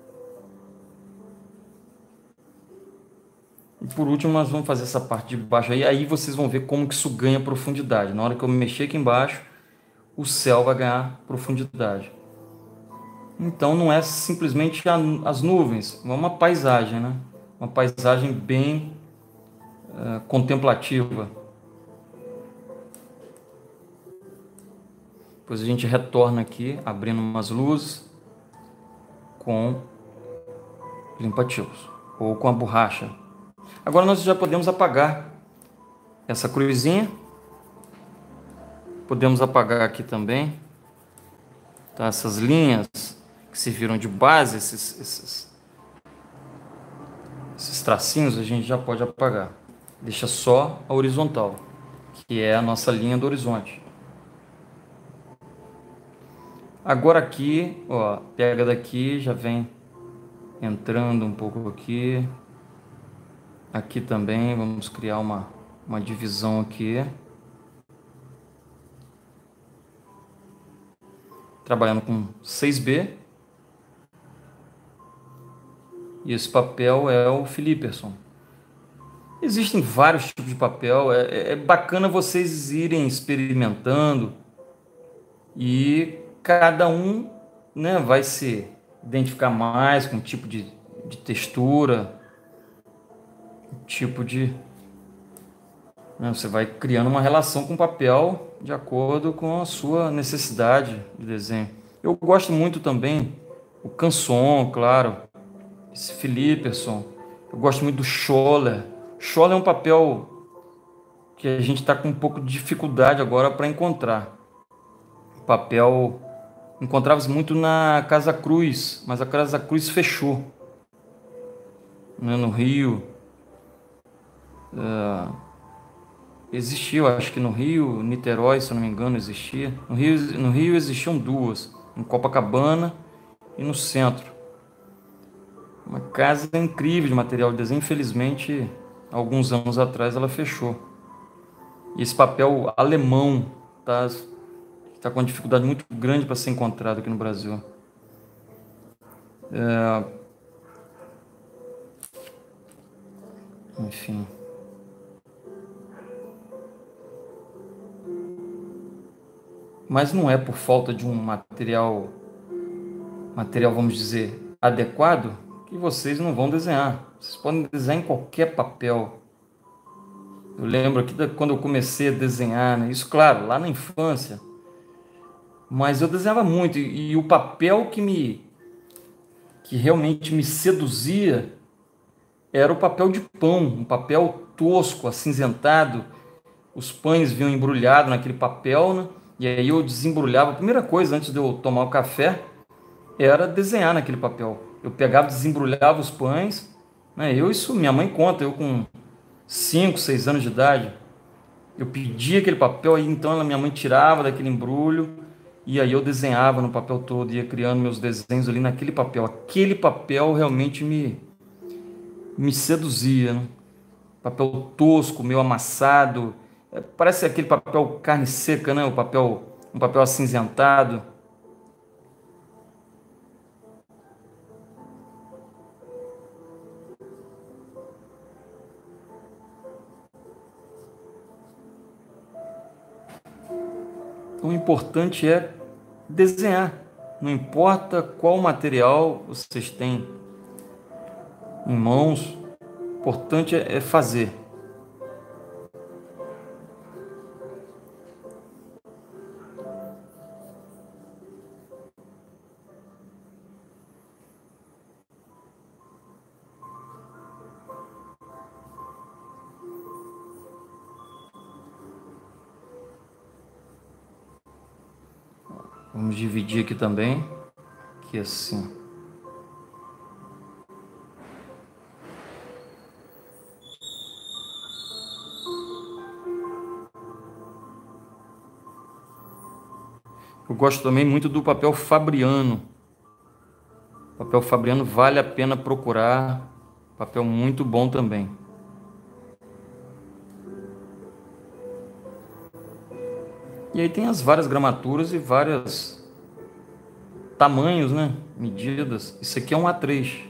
[SPEAKER 1] E por último, nós vamos fazer essa parte de baixo aí, aí vocês vão ver como que isso ganha profundidade. Na hora que eu mexer aqui embaixo, o céu vai ganhar profundidade. Então não é simplesmente a, as nuvens, é uma paisagem, né? Uma paisagem bem uh, contemplativa. Depois a gente retorna aqui, abrindo umas luzes com limpa-tipos ou com a borracha. Agora nós já podemos apagar essa cruzinha. Podemos apagar aqui também, tá? Essas linhas que serviram de base, esses, esses, esses tracinhos, a gente já pode apagar. Deixa só a horizontal, que é a nossa linha do horizonte. Agora aqui, ó, pega daqui, já vem entrando um pouco aqui. Aqui também, vamos criar uma, uma divisão aqui. Trabalhando com seis B. E esse papel é o Philipperson. Existem vários tipos de papel. É, é bacana vocês irem experimentando. E cada um, né, vai se identificar mais com o tipo de, de textura, tipo de... Né, você vai criando uma relação com o papel de acordo com a sua necessidade de desenho. Eu gosto muito também o Canson, claro, esse Philipperson. Eu gosto muito do Scholler. Scholler é um papel que a gente está com um pouco de dificuldade agora para encontrar. O papel encontrava-se muito na Casa Cruz, mas a Casa Cruz fechou, né, no Rio. Uh, existia, eu acho que no Rio, Niterói, se eu não me engano, existia. No Rio, no Rio existiam duas, em Copacabana e no centro. Uma casa incrível de material de desenho. Infelizmente, alguns anos atrás ela fechou. E esse papel alemão está tá com uma dificuldade muito grande para ser encontrado aqui no Brasil. É... Enfim. Mas não é por falta de um material, material, vamos dizer, adequado, que vocês não vão desenhar. Vocês podem desenhar em qualquer papel. Eu lembro aqui da, quando eu comecei a desenhar, né? Isso, claro, lá na infância. Mas eu desenhava muito, e, e o papel que me que realmente me seduzia era o papel de pão, um papel tosco, acinzentado. Os pães vinham embrulhados naquele papel, né? E aí eu desembrulhava. A primeira coisa antes de eu tomar o café era desenhar naquele papel. Eu pegava, desembrulhava os pães, né? Eu, isso, minha mãe conta, eu com cinco, seis anos de idade, eu pedia aquele papel, aí então ela, minha mãe tirava daquele embrulho, e aí eu desenhava no papel todo, ia criando meus desenhos ali naquele papel. Aquele papel realmente me, me seduzia, né? Papel tosco, meio amassado, é, parece aquele papel carne seca, né? O papel, um papel acinzentado. O importante é desenhar. Não importa qual material vocês têm em mãos, o importante é fazer. Vamos dividir aqui também, que assim. Eu gosto também muito do papel Fabriano. O papel Fabriano vale a pena procurar. Papel muito bom também. E aí tem as várias gramaturas e vários tamanhos, né? Medidas. Isso aqui é um A três.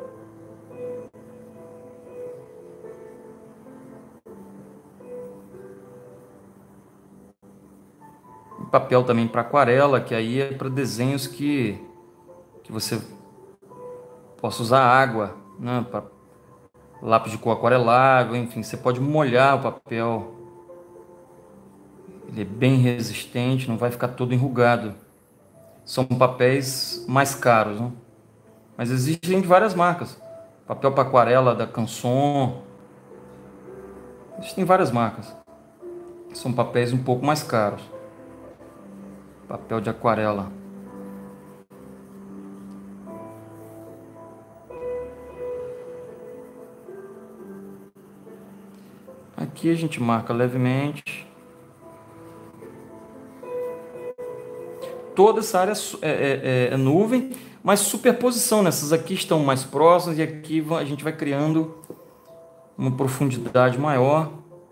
[SPEAKER 1] Papel também para aquarela, que aí é para desenhos que, que você possa usar água, né? Para lápis de cor aquarelável, enfim, você pode molhar o papel. Ele é bem resistente, não vai ficar todo enrugado. São papéis mais caros, né? Mas existem de várias marcas. Papel para aquarela da Canson. Existem várias marcas. São papéis um pouco mais caros. Papel de aquarela. Aqui a gente marca levemente. Toda essa área é, é, é nuvem, mas superposição. Nessas aqui estão mais próximas e aqui a gente vai criando uma profundidade maior.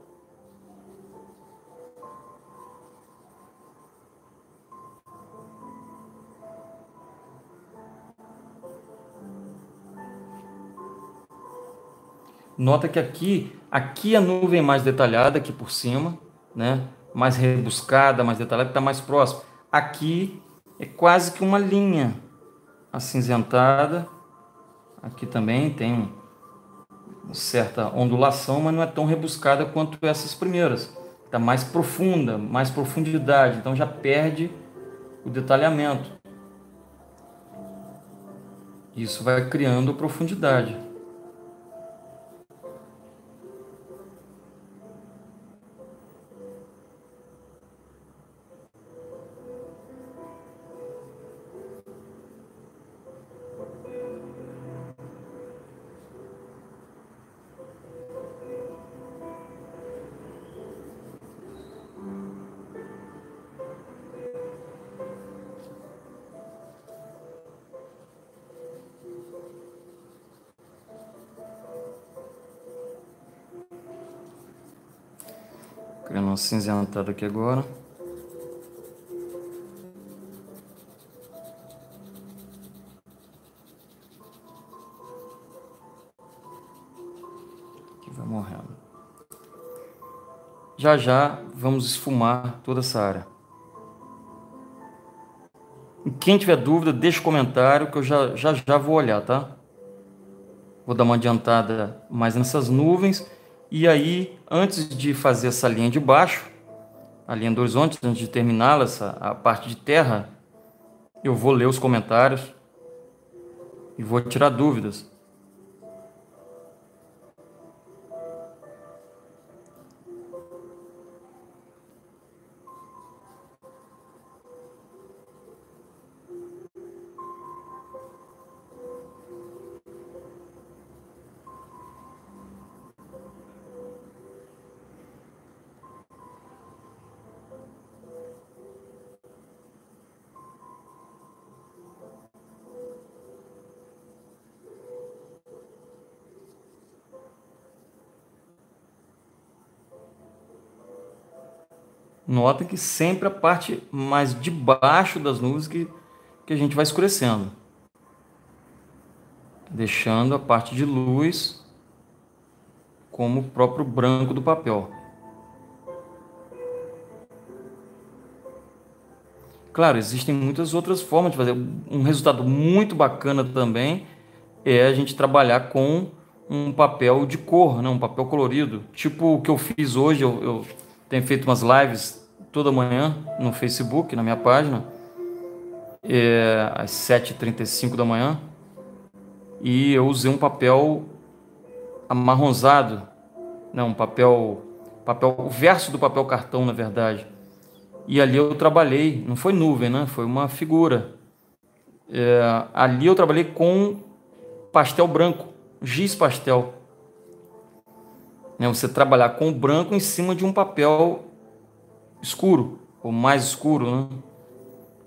[SPEAKER 1] Nota que aqui, aqui a nuvem é mais detalhada aqui por cima, né? Mais rebuscada, mais detalhada, está mais próximo. Aqui é quase que uma linha acinzentada. Aqui também tem uma certa ondulação, mas não é tão rebuscada quanto essas primeiras. Está mais profunda, mais profundidade, então já perde o detalhamento. Isso vai criando profundidade. Criando uma cinzentada aqui agora. Aqui vai morrendo. Já já vamos esfumar toda essa área. E quem tiver dúvida, deixa o comentário que eu já já, já vou olhar, tá? Vou dar uma adiantada mais nessas nuvens. E aí, antes de fazer essa linha de baixo, a linha do horizonte, antes de terminá-la, essa, a parte de terra, eu vou ler os comentários e vou tirar dúvidas. Nota que sempre a parte mais de baixo das nuvens que, que a gente vai escurecendo. Deixando a parte de luz como o próprio branco do papel. Claro, existem muitas outras formas de fazer. Um resultado muito bacana também é a gente trabalhar com um papel de cor, né? Um papel colorido. Tipo o que eu fiz hoje, eu, eu tenho feito umas lives toda manhã no Facebook, na minha página, é, às sete e trinta e cinco da manhã, e eu usei um papel amarronzado, né? Um papel, papel, o verso do papel cartão, na verdade. E ali eu trabalhei, não foi nuvem, né? Foi uma figura. É, ali eu trabalhei com pastel branco, giz pastel. Né? Você trabalhar com o branco em cima de um papel escuro, ou mais escuro, né?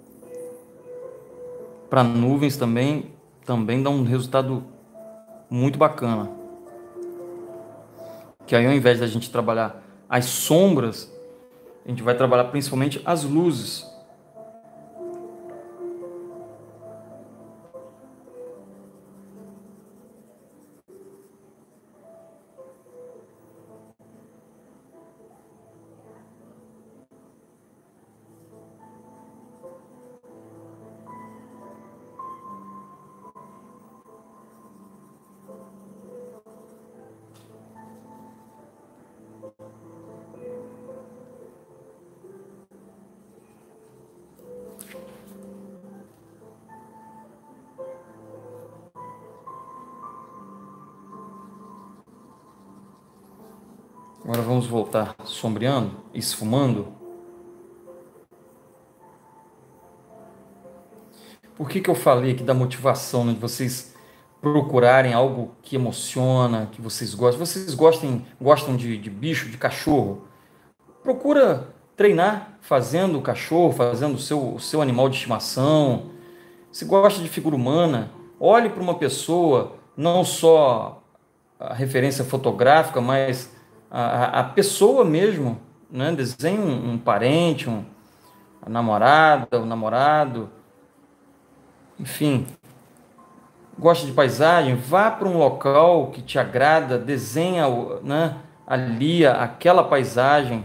[SPEAKER 1] para nuvens também, também dá um resultado muito bacana. Que aí, ao invés da gente trabalhar as sombras, a gente vai trabalhar principalmente as luzes. Agora vamos voltar sombreando, esfumando. Por que que eu falei aqui da motivação, né, de vocês procurarem algo que emociona, que vocês gostam? Vocês gostem, gostam de, de bicho, de cachorro? Procura treinar fazendo o cachorro, fazendo o seu, o seu animal de estimação. Se gosta de figura humana, olhe para uma pessoa, não só a referência fotográfica, mas a, a, a pessoa mesmo, né? Desenhe um, um parente, um, a namorada, o namorado, enfim. Gosta de paisagem? Vá para um local que te agrada, desenha, né, ali aquela paisagem.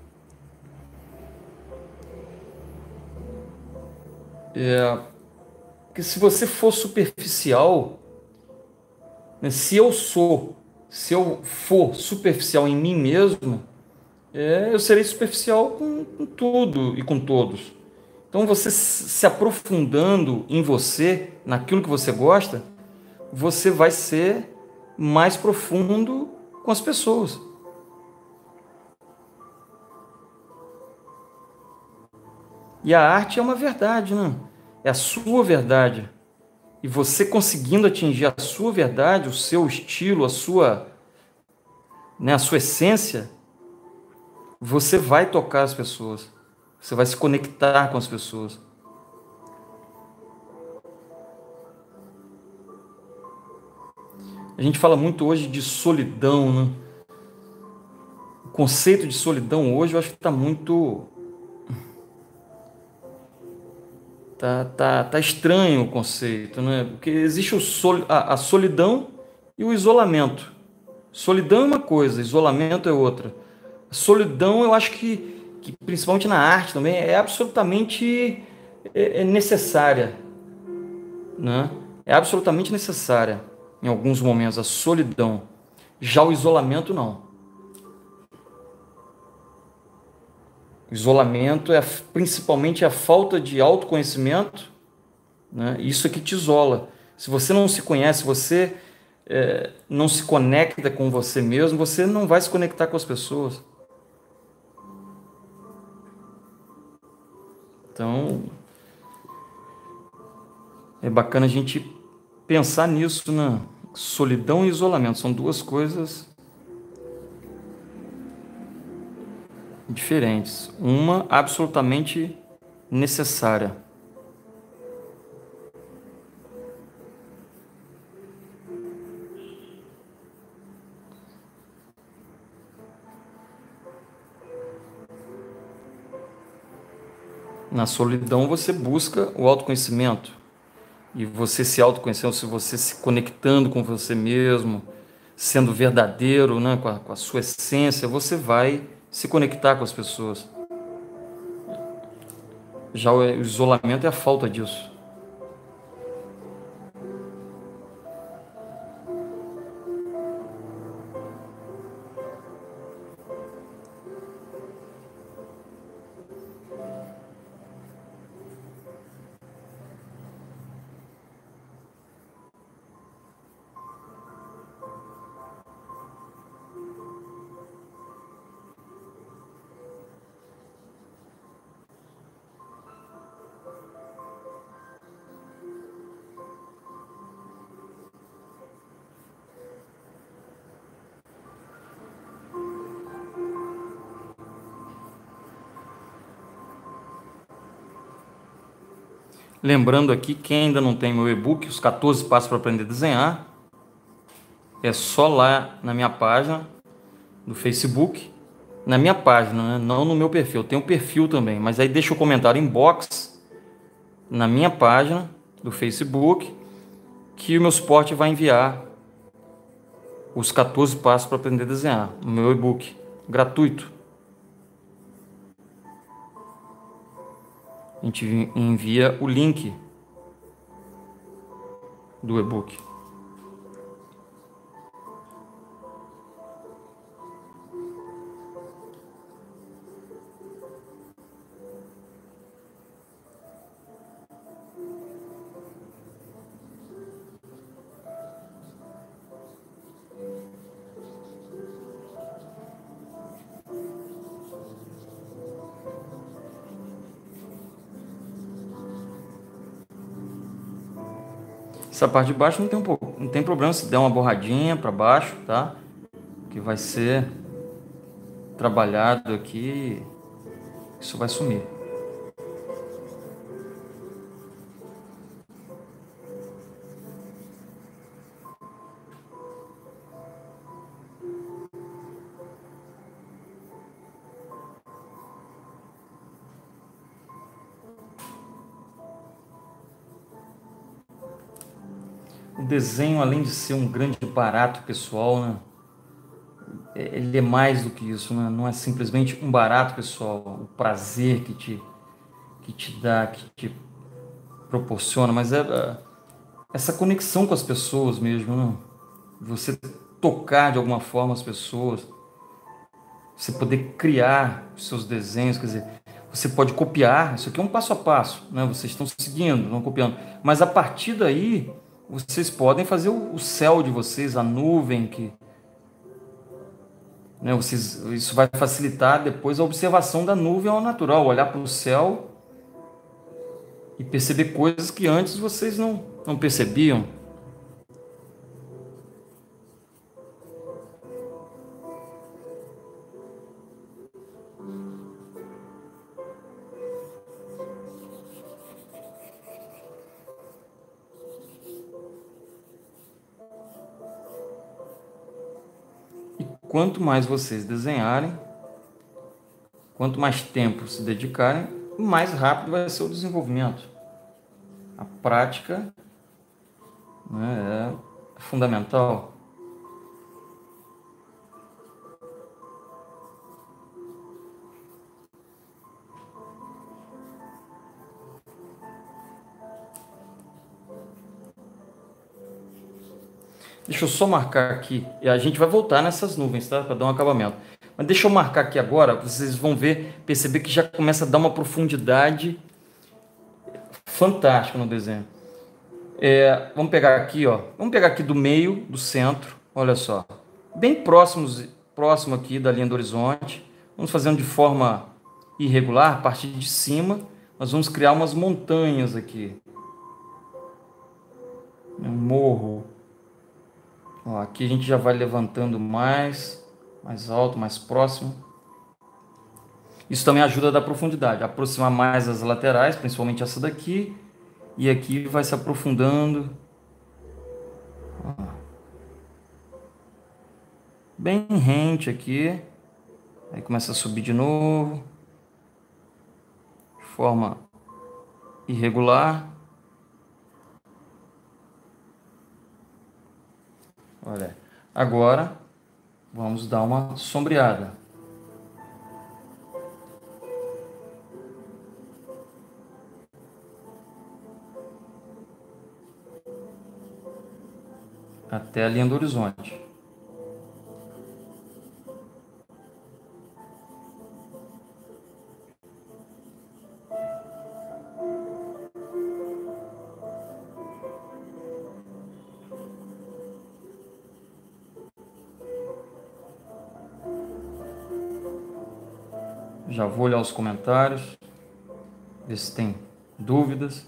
[SPEAKER 1] É, porque se você for superficial, né, se eu sou, se eu for superficial em mim mesmo, é, eu serei superficial com, com tudo e com todos. Então, você se aprofundando em você, naquilo que você gosta, você vai ser mais profundo com as pessoas. E a arte é uma verdade, né? É a sua verdade. E você conseguindo atingir a sua verdade, o seu estilo, a sua, né, a sua essência, você vai tocar as pessoas. Você vai se conectar com as pessoas. A gente fala muito hoje de solidão, né? O conceito de solidão hoje eu acho que está muito. Tá, tá, tá estranho o conceito, né? Porque existe o sol, a, a solidão e o isolamento. Solidão é uma coisa, isolamento é outra. A solidão, eu acho que, que principalmente na arte também, é absolutamente é, é necessária, né? É absolutamente necessária em alguns momentos a solidão. Já o isolamento não. O isolamento é principalmente a falta de autoconhecimento, né? Isso é que te isola. Se você não se conhece, você é, não se conecta com você mesmo, você não vai se conectar com as pessoas. Então, é bacana a gente pensar nisso, né? Solidão e isolamento são duas coisas diferentes. Uma absolutamente necessária. Na solidão você busca o autoconhecimento. E você se autoconhecendo, se você se conectando com você mesmo, sendo verdadeiro, né, com a, com a sua essência, você vai se conectar com as pessoas. Já o isolamento é a falta disso. Lembrando aqui, quem ainda não tem meu e-book, os quatorze passos para aprender a desenhar, é só lá na minha página do Facebook, na minha página, né? Não no meu perfil. Eu tenho um perfil também, mas aí deixa o comentário inbox na minha página do Facebook, que o meu suporte vai enviar os quatorze passos para aprender a desenhar, no meu e-book, gratuito. A gente envia o link do e-book. Essa parte de baixo não tem, um pouco, não tem problema se der uma borradinha para baixo, tá? Que vai ser trabalhado aqui, isso vai sumir. O desenho, além de ser um grande barato pessoal, né? Ele é mais do que isso, né? Não é simplesmente um barato pessoal, o prazer que te, que te dá, que te proporciona, mas é é essa conexão com as pessoas mesmo, né? Você tocar de alguma forma as pessoas, você poder criar os seus desenhos, quer dizer, você pode copiar, isso aqui é um passo a passo, né? Vocês estão seguindo, não copiando, mas a partir daí vocês podem fazer o céu de vocês, a nuvem que, né, vocês, isso vai facilitar depois a observação da nuvem ao natural, olhar para o céu e perceber coisas que antes vocês não, não percebiam. E quanto mais vocês desenharem, quanto mais tempo se dedicarem, mais rápido vai ser o desenvolvimento. A prática, né, é fundamental. Deixa eu só marcar aqui, e a gente vai voltar nessas nuvens, tá? Para dar um acabamento. Mas deixa eu marcar aqui agora, vocês vão ver, perceber que já começa a dar uma profundidade fantástica no desenho. É, vamos pegar aqui, ó. Vamos pegar aqui do meio, do centro, olha só. Bem próximos, próximo aqui da linha do horizonte. Vamos fazendo de forma irregular, a partir de cima. Nós vamos criar umas montanhas aqui. Um morro. Ó, aqui a gente já vai levantando mais, mais alto, mais próximo. Isso também ajuda a dar profundidade, aproximar mais as laterais, principalmente essa daqui. E aqui vai se aprofundando. Ó. Bem rente aqui. Aí começa a subir de novo. De forma irregular. Olha, agora vamos dar uma sombreada. Até a linha do horizonte. Já vou olhar os comentários, ver se tem dúvidas.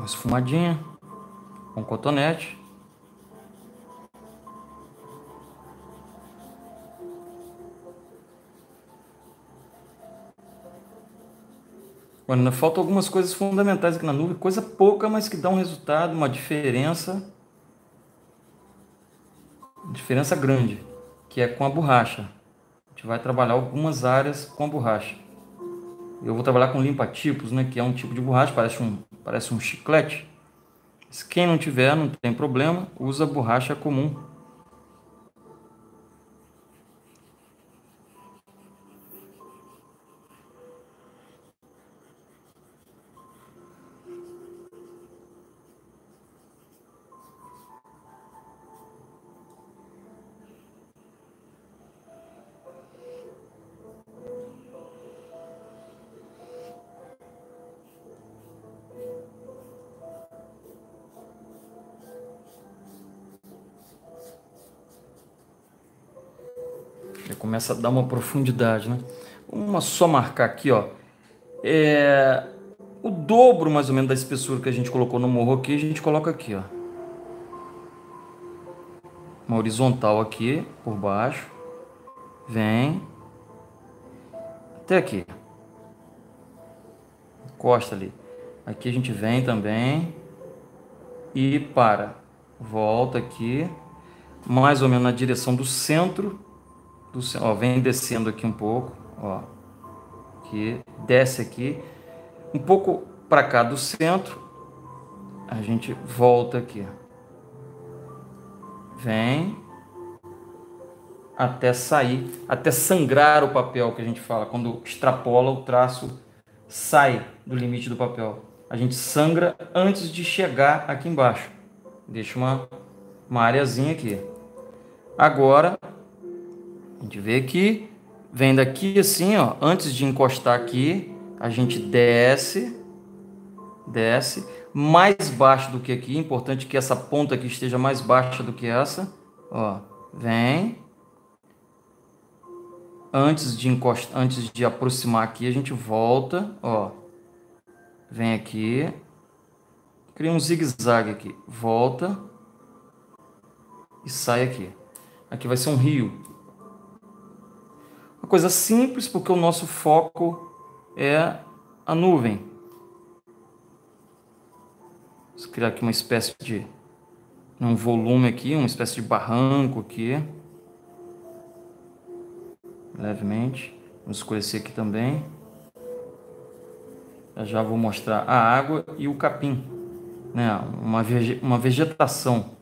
[SPEAKER 1] esfumadinha com cotonete. Agora, ainda faltam algumas coisas fundamentais aqui na nuvem, coisa pouca, mas que dá um resultado, uma diferença, diferença grande, que é com a borracha. A gente vai trabalhar algumas áreas com a borracha. Eu vou trabalhar com limpa-tipos, né, que é um tipo de borracha, parece um, parece um chiclete. Mas quem não tiver, não tem problema, usa borracha comum. Já começa a dar uma profundidade, né? Vamos só marcar aqui, ó. É... O dobro, mais ou menos, da espessura que a gente colocou no morro aqui, a gente coloca aqui, ó. Uma horizontal aqui, por baixo. Vem. Até aqui. Encosta ali. Aqui a gente vem também. E para. Volta aqui. Mais ou menos na direção do centro. Do, ó, vem descendo aqui um pouco. Ó. Aqui. Desce aqui. Um pouco para cá do centro. A gente volta aqui. Vem. Até sair. Até sangrar o papel, que a gente fala. Quando extrapola, o traço sai do limite do papel. A gente sangra antes de chegar aqui embaixo. Deixa uma, uma areazinha aqui. Agora, a gente vê aqui, vem daqui assim, ó, antes de encostar aqui, a gente desce, desce, mais baixo do que aqui, importante que essa ponta aqui esteja mais baixa do que essa, ó, vem, antes de encostar, antes de aproximar aqui, a gente volta, ó, vem aqui, cria um zigue-zague aqui, volta e sai aqui. Aqui vai ser um rio. Uma coisa simples, porque o nosso foco é a nuvem. Vou criar aqui uma espécie de um volume aqui, uma espécie de barranco aqui. Levemente. Vamos escurecer aqui também. Eu já vou mostrar a água e o capim, né? Uma, vege uma vegetação.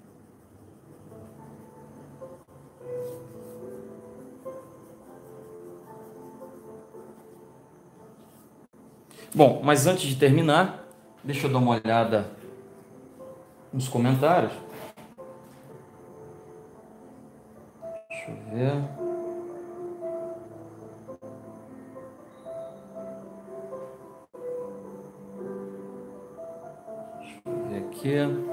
[SPEAKER 1] Bom, mas antes de terminar, deixa eu dar uma olhada nos comentários. Deixa eu ver. Deixa eu ver aqui.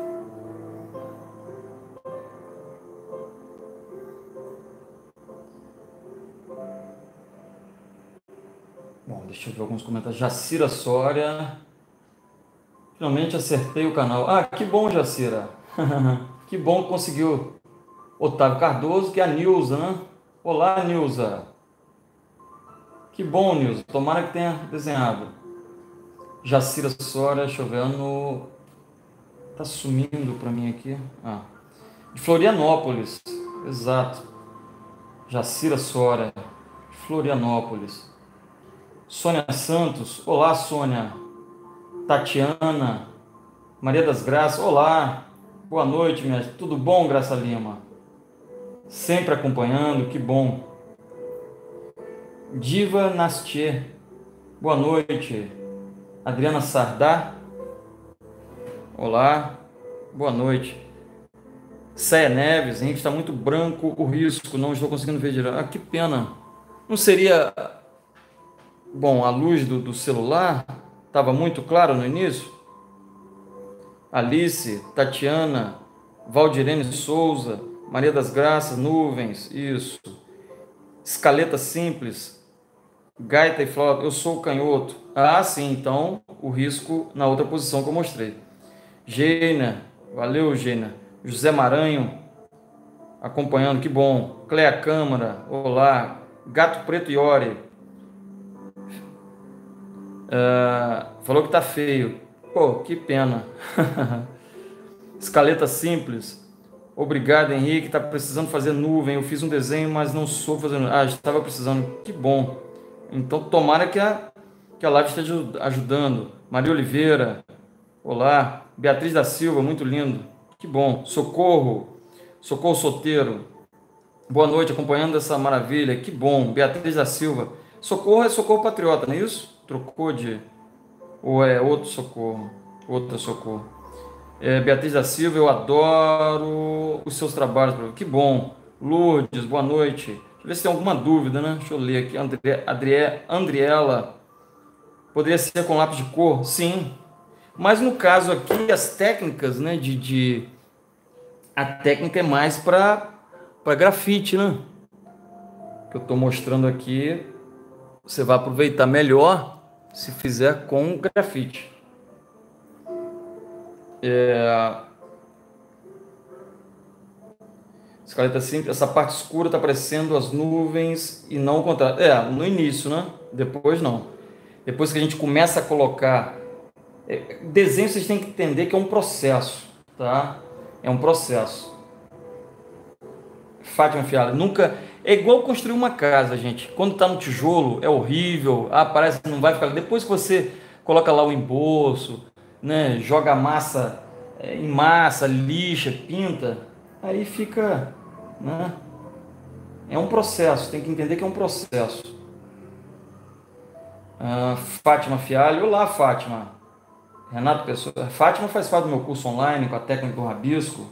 [SPEAKER 1] Bom, deixa eu ver alguns comentários. Jacira Soria. Finalmente acertei o canal. Ah, que bom, Jacira. Que bom que conseguiu. Otávio Cardoso, que é a Nilza, né? Olá, Nilza. Que bom, Nilza. Tomara que tenha desenhado. Jacira Soria, deixa eu ver. No... Tá sumindo para mim aqui. Ah. De Florianópolis. Exato. Jacira Soria. De Florianópolis. Sônia Santos. Olá, Sônia. Tatiana. Maria das Graças. Olá. Boa noite, minha. Tudo bom, Graça Lima? Sempre acompanhando. Que bom. Diva Nastier. Boa noite. Adriana Sardá. Olá. Boa noite. Céia Neves. Henrique, está muito branco o risco. Não estou conseguindo ver direito. Ah, que pena. Não seria... Bom, a luz do, do celular estava muito claro no início. Alice, Tatiana, Valdirene Souza, Maria das Graças, Nuvens, isso. Escaleta Simples, Gaita e Flauta, eu sou canhoto. Ah, sim, então o risco na outra posição que eu mostrei. Geina, valeu, Geina. José Maranho, acompanhando, que bom. Cleia Câmara, olá. Gato Preto Iori, uh, falou que tá feio. Pô, que pena. Escaleta simples. Obrigado, Henrique. Tá precisando fazer nuvem. Eu fiz um desenho, mas não soube fazer nuvem. Ah, estava precisando. Que bom. Então, tomara que a, que a live esteja ajudando. Maria Oliveira, olá. Beatriz da Silva, muito lindo. Que bom. Socorro. Socorro Soteiro. Boa noite, acompanhando essa maravilha. Que bom. Beatriz da Silva. Socorro é Socorro Patriota, não é isso? Trocou de... Ou é outro Socorro? Outra Socorro. É, Beatriz da Silva, eu adoro os seus trabalhos. Que bom. Lourdes, boa noite. Deixa eu ver se tem alguma dúvida, né? Deixa eu ler aqui. André, Adrie, Andriela. Poderia ser com lápis de cor? Sim. Mas no caso aqui, as técnicas, né? De, de... A técnica é mais para para grafite, né? Que eu estou mostrando aqui. Você vai aproveitar melhor se fizer com grafite. É... Escaleta simples. Essa parte escura está aparecendo as nuvens e não o contrário. É, no início, né? Depois não. Depois que a gente começa a colocar... É, desenho vocês têm que entender que é um processo, tá? É um processo. Fátima Fiala, nunca... É igual construir uma casa, gente. Quando está no tijolo, é horrível. Ah, parece que não vai ficar... Depois que você coloca lá o embolso, né? Joga a massa é, em massa, lixa, pinta, aí fica... Né? É um processo, tem que entender que é um processo. Ah, Fátima Fialho, olá Fátima. Renato Pessoa, Fátima faz parte do meu curso online com a técnica do rabisco.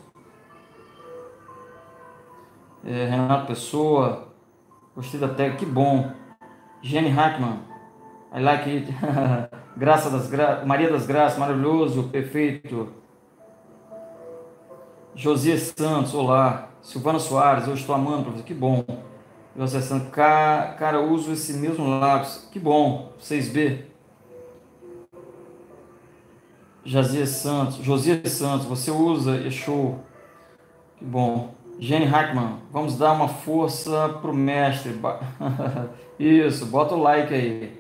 [SPEAKER 1] É, Renato Pessoa, gostei da técnica, que bom. Jenny Hackman, I like it. Graça das Gra... Maria das Graças, maravilhoso, perfeito. Josias Santos, olá. Silvana Soares, eu estou amando, professor, que bom. Eu acessando, cara, cara, eu uso esse mesmo lápis, que bom, seis B. Josias Santos, Josias Santos, você usa, é show, que bom. Jenny Hackman, vamos dar uma força pro mestre. Isso, bota o like aí.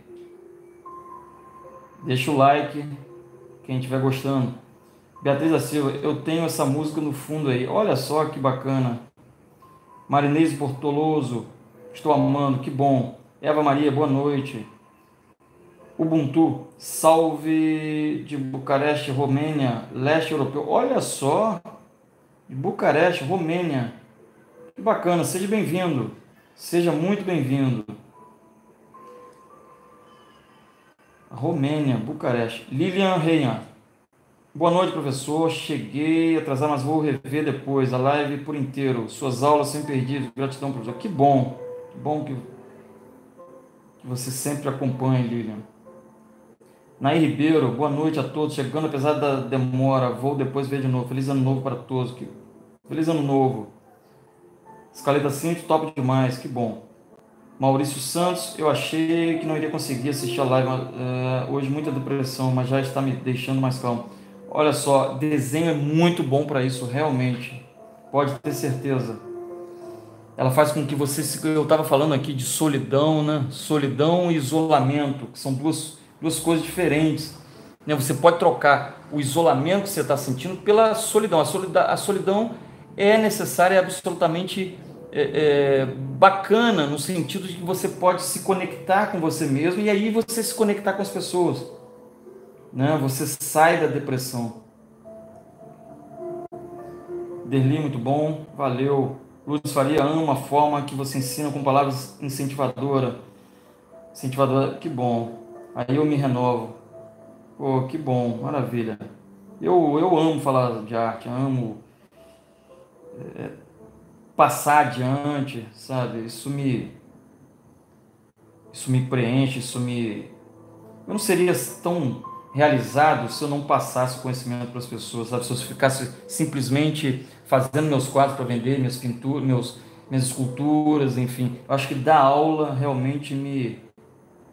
[SPEAKER 1] Deixa o like, quem estiver gostando. Beatriz da Silva, eu tenho essa música no fundo aí. Olha só que bacana. Marinês Portoloso, estou amando, que bom. Eva Maria, boa noite. Ubuntu, salve de Bucareste, Romênia, leste europeu. Olha só, de Bucareste, Romênia. Que bacana, seja bem-vindo. Seja muito bem-vindo. Romênia, Bucareste. Lilian Reina. Boa noite, professor. Cheguei atrasado, mas vou rever depois a live por inteiro. Suas aulas sem perdido. Gratidão, professor. Que bom. Que bom que, que você sempre acompanha, Lilian. Nair Ribeiro, boa noite a todos. Chegando apesar da demora. Vou depois ver de novo. Feliz ano novo para todos. Feliz ano novo. Escaleta simples, top demais. Que bom. Maurício Santos, eu achei que não iria conseguir assistir a live. Uh, hoje muita depressão, mas já está me deixando mais calmo. Olha só, desenho é muito bom para isso, realmente. Pode ter certeza. Ela faz com que você... Se, eu estava falando aqui de solidão, né? Solidão e isolamento, que são duas, duas coisas diferentes. Né? Você pode trocar o isolamento que você está sentindo pela solidão. A solidão, a solidão é necessária, é absolutamente é, é, bacana, no sentido de que você pode se conectar com você mesmo e aí você se conectar com as pessoas. Né? Você sai da depressão. Derli, muito bom, valeu. Luz Faria, amo a forma que você ensina com palavras incentivadoras. Incentivadora, que bom. Aí eu me renovo. Pô, que bom, maravilha. Eu, eu amo falar de arte, amo é, passar adiante, sabe? Isso me, isso me preenche, isso me... Eu não seria tão realizado se eu não passasse o conhecimento para as pessoas, sabe? Se eu ficasse simplesmente fazendo meus quadros para vender, minhas pinturas, meus, minhas esculturas, enfim. Eu acho que dar aula realmente me,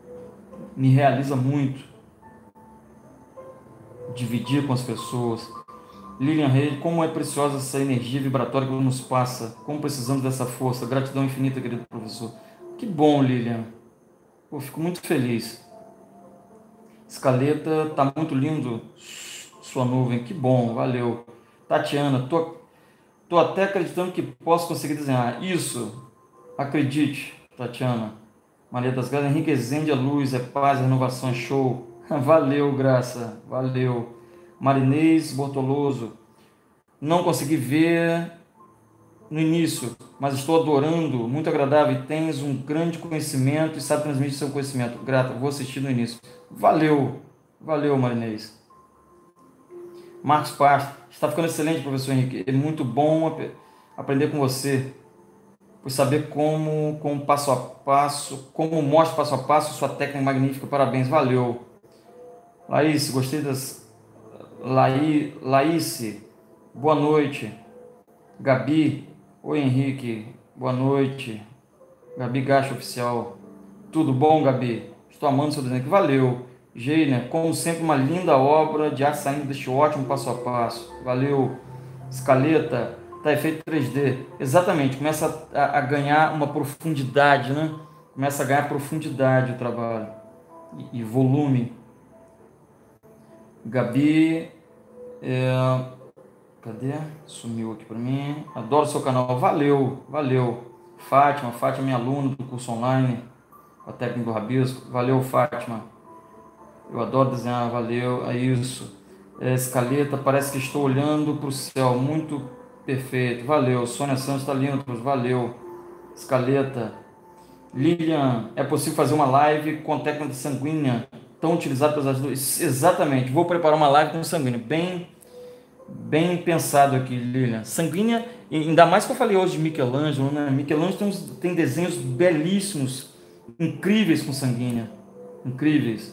[SPEAKER 1] me realiza muito. Dividir com as pessoas. Lilian Reis, como é preciosa essa energia vibratória que nos passa. Como precisamos dessa força. Gratidão infinita, querido professor. Que bom, Lilian. Pô, fico muito feliz. Escaleta, tá muito lindo sua nuvem. Que bom, valeu. Tatiana, tô, tô até acreditando que posso conseguir desenhar. Isso, acredite, Tatiana. Maria das Graças, Henrique Ezende, a luz, é paz, é renovação, é show. Valeu, Graça, valeu. Marinês Bortoloso, não consegui ver no início, mas estou adorando, muito agradável. E tens um grande conhecimento e sabe transmitir seu conhecimento. Grata, vou assistir no início. Valeu, valeu, Marinês. Marcos Paz, está ficando excelente, professor Henrique. É muito bom ap- aprender com você, por saber como, como passo a passo, como mostra passo a passo sua técnica magnífica. Parabéns, valeu. Laís, gostei das. Laí, Laís, boa noite. Gabi, oi Henrique, boa noite. Gabi Gacha Oficial, tudo bom, Gabi? Estou amando seu desenho aqui, valeu. Geina, como sempre, uma linda obra de arte saindo deste ótimo passo a passo, valeu. Escaleta, tá efeito três D, exatamente, começa a, a ganhar uma profundidade, né? Começa a ganhar profundidade o trabalho e, e volume. Gabi, é, cadê? Sumiu aqui para mim. Adoro seu canal. Valeu, valeu. Fátima, Fátima, minha aluna do curso online, a técnica do Rabisco. Valeu, Fátima. Eu adoro desenhar, valeu. É isso. É, escaleta, parece que estou olhando para o céu. Muito perfeito. Valeu. Sônia Santos está lindo, valeu. Escaleta. Lilian, é possível fazer uma live com técnica de sanguínea tão utilizada pelas duas? Exatamente. Vou preparar uma live com sanguínea. Bem. Bem pensado aqui, Lilian. Sanguínea, ainda mais que eu falei hoje de Michelangelo, né? Michelangelo tem, uns, tem desenhos belíssimos, incríveis com sanguínea. Incríveis.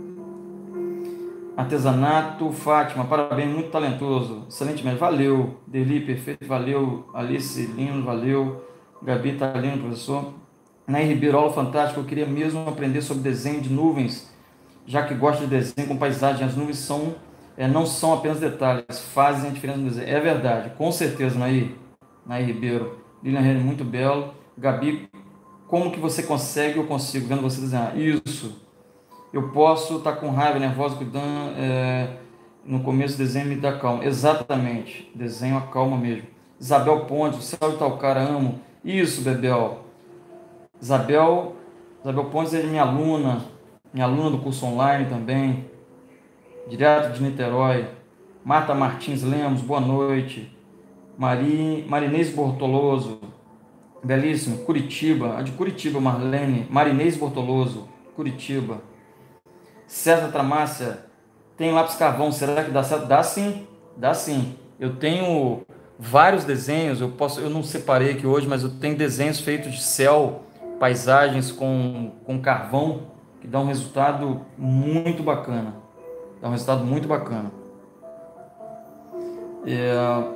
[SPEAKER 1] Artesanato, Fátima, parabéns, muito talentoso. Excelentemente, valeu. Deli, perfeito, valeu. Alice, lindo, valeu. Gabi, tá lindo, professor. Nair Ribeiro, aula fantástica. Eu queria mesmo aprender sobre desenho de nuvens, já que gosto de desenho com paisagem. As nuvens são É, não são apenas detalhes, fazem a diferença no desenho. É verdade, com certeza, Nair. Nair Ribeiro. Lilian Reis, muito belo. Gabi, como que você consegue, eu consigo, vendo você desenhar? Isso. Eu posso estar com raiva, nervosa, cuidando, é, no começo do desenho me dá calma. Exatamente, desenho acalma mesmo. Isabel Pontes, o céu de Talcara, amo. Isso, Bebel. Isabel, Isabel Pontes é minha aluna, minha aluna do curso online também. Direto de Niterói. Marta Martins Lemos, boa noite. Mari, Marinês Bortoloso, belíssimo. Curitiba, a de Curitiba, Marlene. Marinês Bortoloso, Curitiba. César Tramácia, tem lápis carvão, será que dá certo? Dá sim, dá sim. Eu tenho vários desenhos, eu, posso, eu não separei aqui hoje, mas eu tenho desenhos feitos de céu, paisagens com, com carvão, que dá um resultado muito bacana. É um resultado muito bacana. É...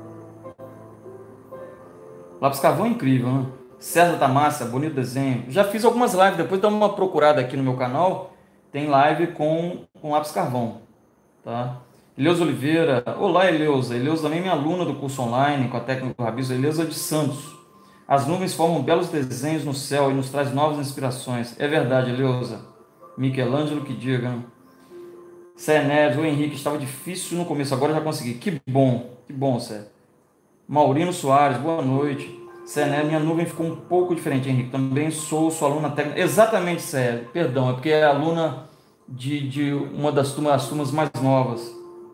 [SPEAKER 1] Lápis carvão é incrível, né? César Tamácia, bonito desenho. Já fiz algumas lives, depois dá uma procurada aqui no meu canal. Tem live com, com lápis carvão. Tá? Eleusa Oliveira. Olá, Eleusa. Eleusa também é minha aluna do curso online com a técnica do Rabisco. Eleusa de Santos. As nuvens formam belos desenhos no céu e nos traz novas inspirações. É verdade, Eleusa. Michelangelo que diga, né? Sé Neves, o Henrique, estava difícil no começo, agora já consegui. Que bom, que bom, Sé. Maurino Soares, boa noite. Sé Neves, minha nuvem ficou um pouco diferente, Henrique. Também sou sua aluna técnica. Exatamente, Sé, perdão, é porque é aluna de, de uma das turmas, as turmas mais novas.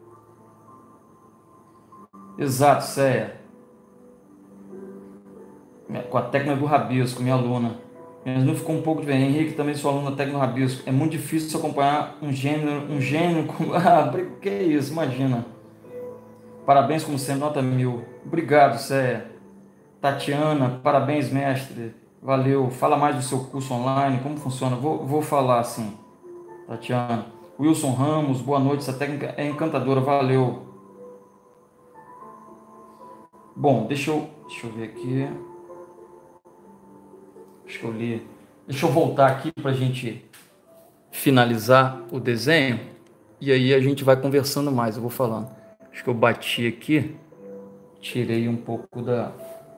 [SPEAKER 1] Exato, Sé. Com a técnica do Rabisco, minha aluna. Mas não ficou um pouco diferente. Henrique, também sou aluno da técnica do Rabisco. É muito difícil acompanhar um gênero, um gênero como... Ah, que é isso, imagina. Parabéns, como sempre, nota mil. Obrigado, Sé. Tatiana, parabéns, mestre. Valeu. Fala mais do seu curso online, como funciona. Vou, vou falar assim, Tatiana. Wilson Ramos, boa noite. Essa técnica é encantadora, valeu. Bom, deixa eu, deixa eu ver aqui. Acho que eu li. Deixa eu voltar aqui para a gente finalizar o desenho. E aí a gente vai conversando mais, eu vou falando. Acho que eu bati aqui, tirei um pouco da...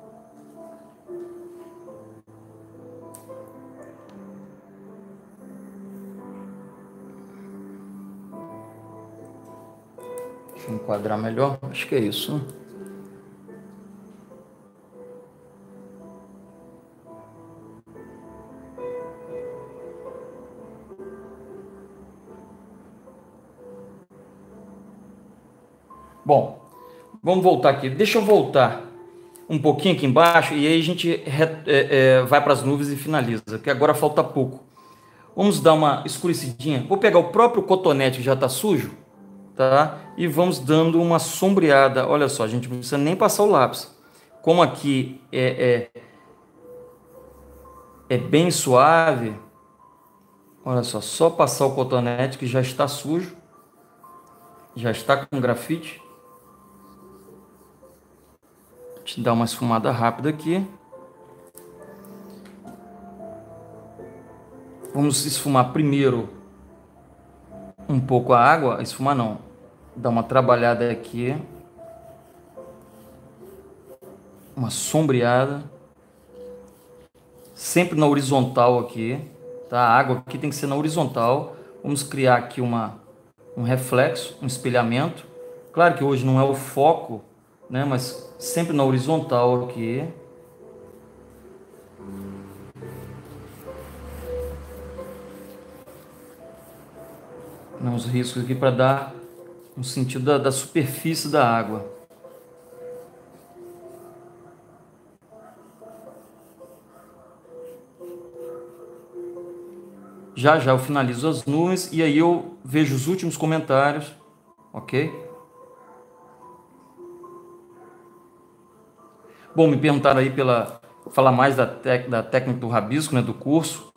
[SPEAKER 1] Deixa eu enquadrar melhor. Acho que é isso. Bom, vamos voltar aqui. Deixa eu voltar um pouquinho aqui embaixo e aí a gente é, é, vai para as nuvens e finaliza, porque agora falta pouco. Vamos dar uma escurecidinha. Vou pegar o próprio cotonete que já está sujo, tá? E vamos dando uma sombreada. Olha só, a gente não precisa nem passar o lápis. Como aqui é, é, é bem suave, olha só, só passar o cotonete que já está sujo, já está com grafite. Te dar uma esfumada rápida aqui. Vamos esfumar primeiro um pouco a água. Esfumar não. Dar uma trabalhada aqui. Uma sombreada. Sempre na horizontal aqui. Tá? A água aqui tem que ser na horizontal. Vamos criar aqui uma, um reflexo, um espelhamento. Claro que hoje não é o foco, né? Mas sempre na horizontal aqui. Uns riscos aqui para dar um sentido da, da superfície da água. Já já eu finalizo as nuvens e aí eu vejo os últimos comentários, ok? Bom, me perguntaram aí pela falar mais da, tec, da técnica do rabisco, né, do curso.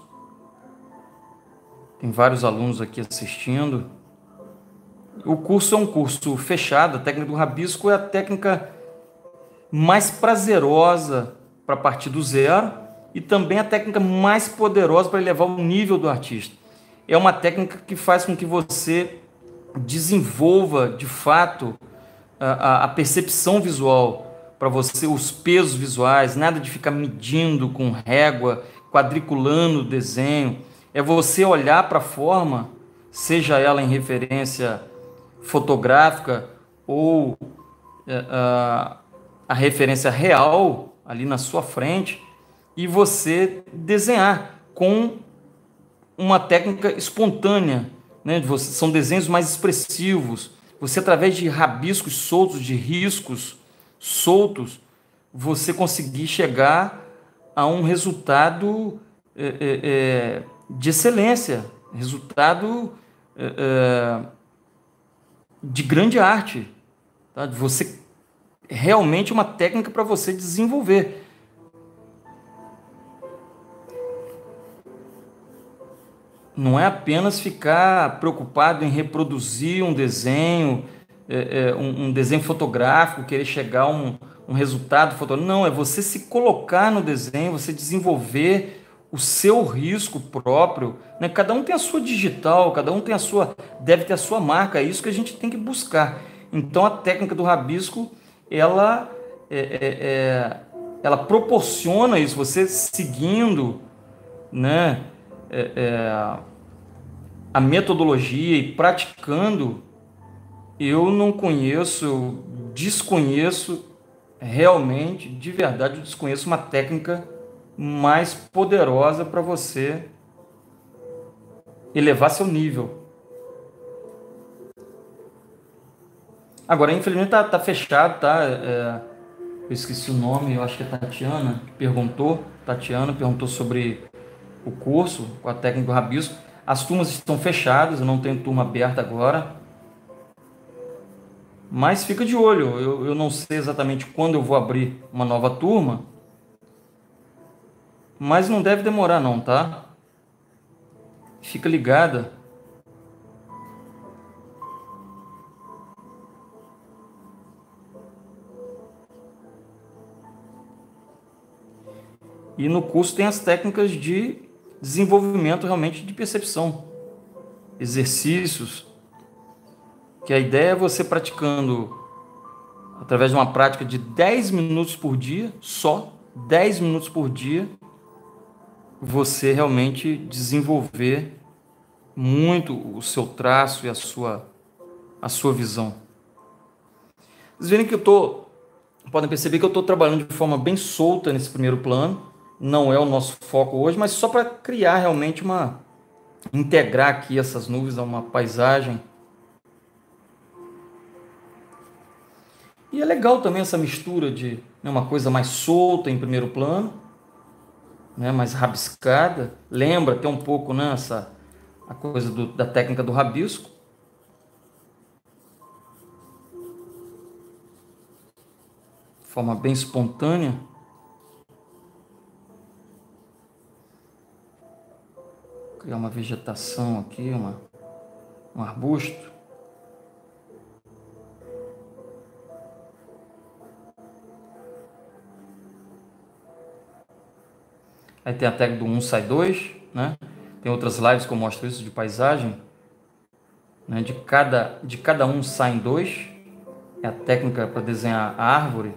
[SPEAKER 1] Tem vários alunos aqui assistindo. O curso é um curso fechado. A técnica do rabisco é a técnica mais prazerosa para partir do zero e também a técnica mais poderosa para elevar o nível do artista. É uma técnica que faz com que você desenvolva de fato a, a, a percepção visual para você, os pesos visuais, nada de ficar medindo com régua, quadriculando o desenho. É você olhar para a forma, seja ela em referência fotográfica ou é, a, a referência real ali na sua frente, e você desenhar com uma técnica espontânea, né? Você, são desenhos mais expressivos. Você, através de rabiscos soltos, de riscos soltos, você conseguir chegar a um resultado é, é, de excelência, resultado é, é, de grande arte, tá? Você realmente uma técnica para você desenvolver. Não é apenas ficar preocupado em reproduzir um desenho, é, é, um, um desenho fotográfico, querer chegar a um, um resultado fotográfico. Não, é você se colocar no desenho, você desenvolver o seu risco próprio, né? Cada um tem a sua digital, cada um tem a sua, deve ter a sua marca, é isso que a gente tem que buscar. Então a técnica do rabisco, ela, é, é, é, ela proporciona isso, você seguindo, né, é, é, a metodologia e praticando. Eu não conheço, eu desconheço realmente, de verdade, eu desconheço uma técnica mais poderosa para você elevar seu nível. Agora, infelizmente, tá, tá fechado, tá? É, eu esqueci o nome, eu acho que é Tatiana que perguntou. Tatiana perguntou sobre o curso com a técnica do rabisco. As turmas estão fechadas, eu não tenho turma aberta agora. Mas fica de olho, eu, eu não sei exatamente quando eu vou abrir uma nova turma, mas não deve demorar não, tá? Fica ligada. E no curso tem as técnicas de desenvolvimento realmente de percepção, exercícios, que a ideia é você praticando através de uma prática de dez minutos por dia, só dez minutos por dia, você realmente desenvolver muito o seu traço e a sua, a sua visão. Vocês verem que eu tô, podem perceber que eu estou trabalhando de forma bem solta nesse primeiro plano, não é o nosso foco hoje, mas só para criar realmente uma, integrar aqui essas nuvens a uma paisagem. E é legal também essa mistura de, né, uma coisa mais solta em primeiro plano, né, mais rabiscada, lembra até um pouco, né, essa, a coisa do, da técnica do rabisco. De forma bem espontânea. Criar uma vegetação aqui, uma, um arbusto. Aí tem a técnica do um sai dois, né? Tem outras lives que eu mostro isso de paisagem, né? De cada, de cada um saem dois. É a técnica para desenhar a árvore.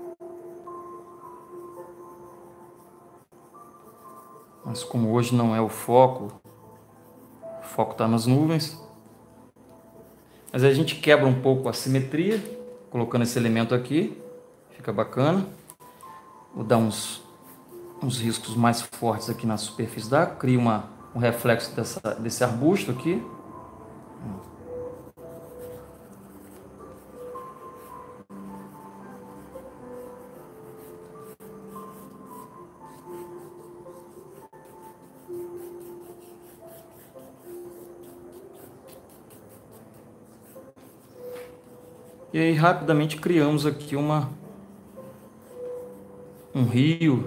[SPEAKER 1] Mas como hoje não é o foco, o foco está nas nuvens. Mas aí a gente quebra um pouco a simetria, colocando esse elemento aqui. Fica bacana. Vou dar uns, uns riscos mais fortes aqui na superfície da água. Cria uma, um reflexo dessa, desse arbusto aqui. E aí rapidamente criamos aqui uma, um rio,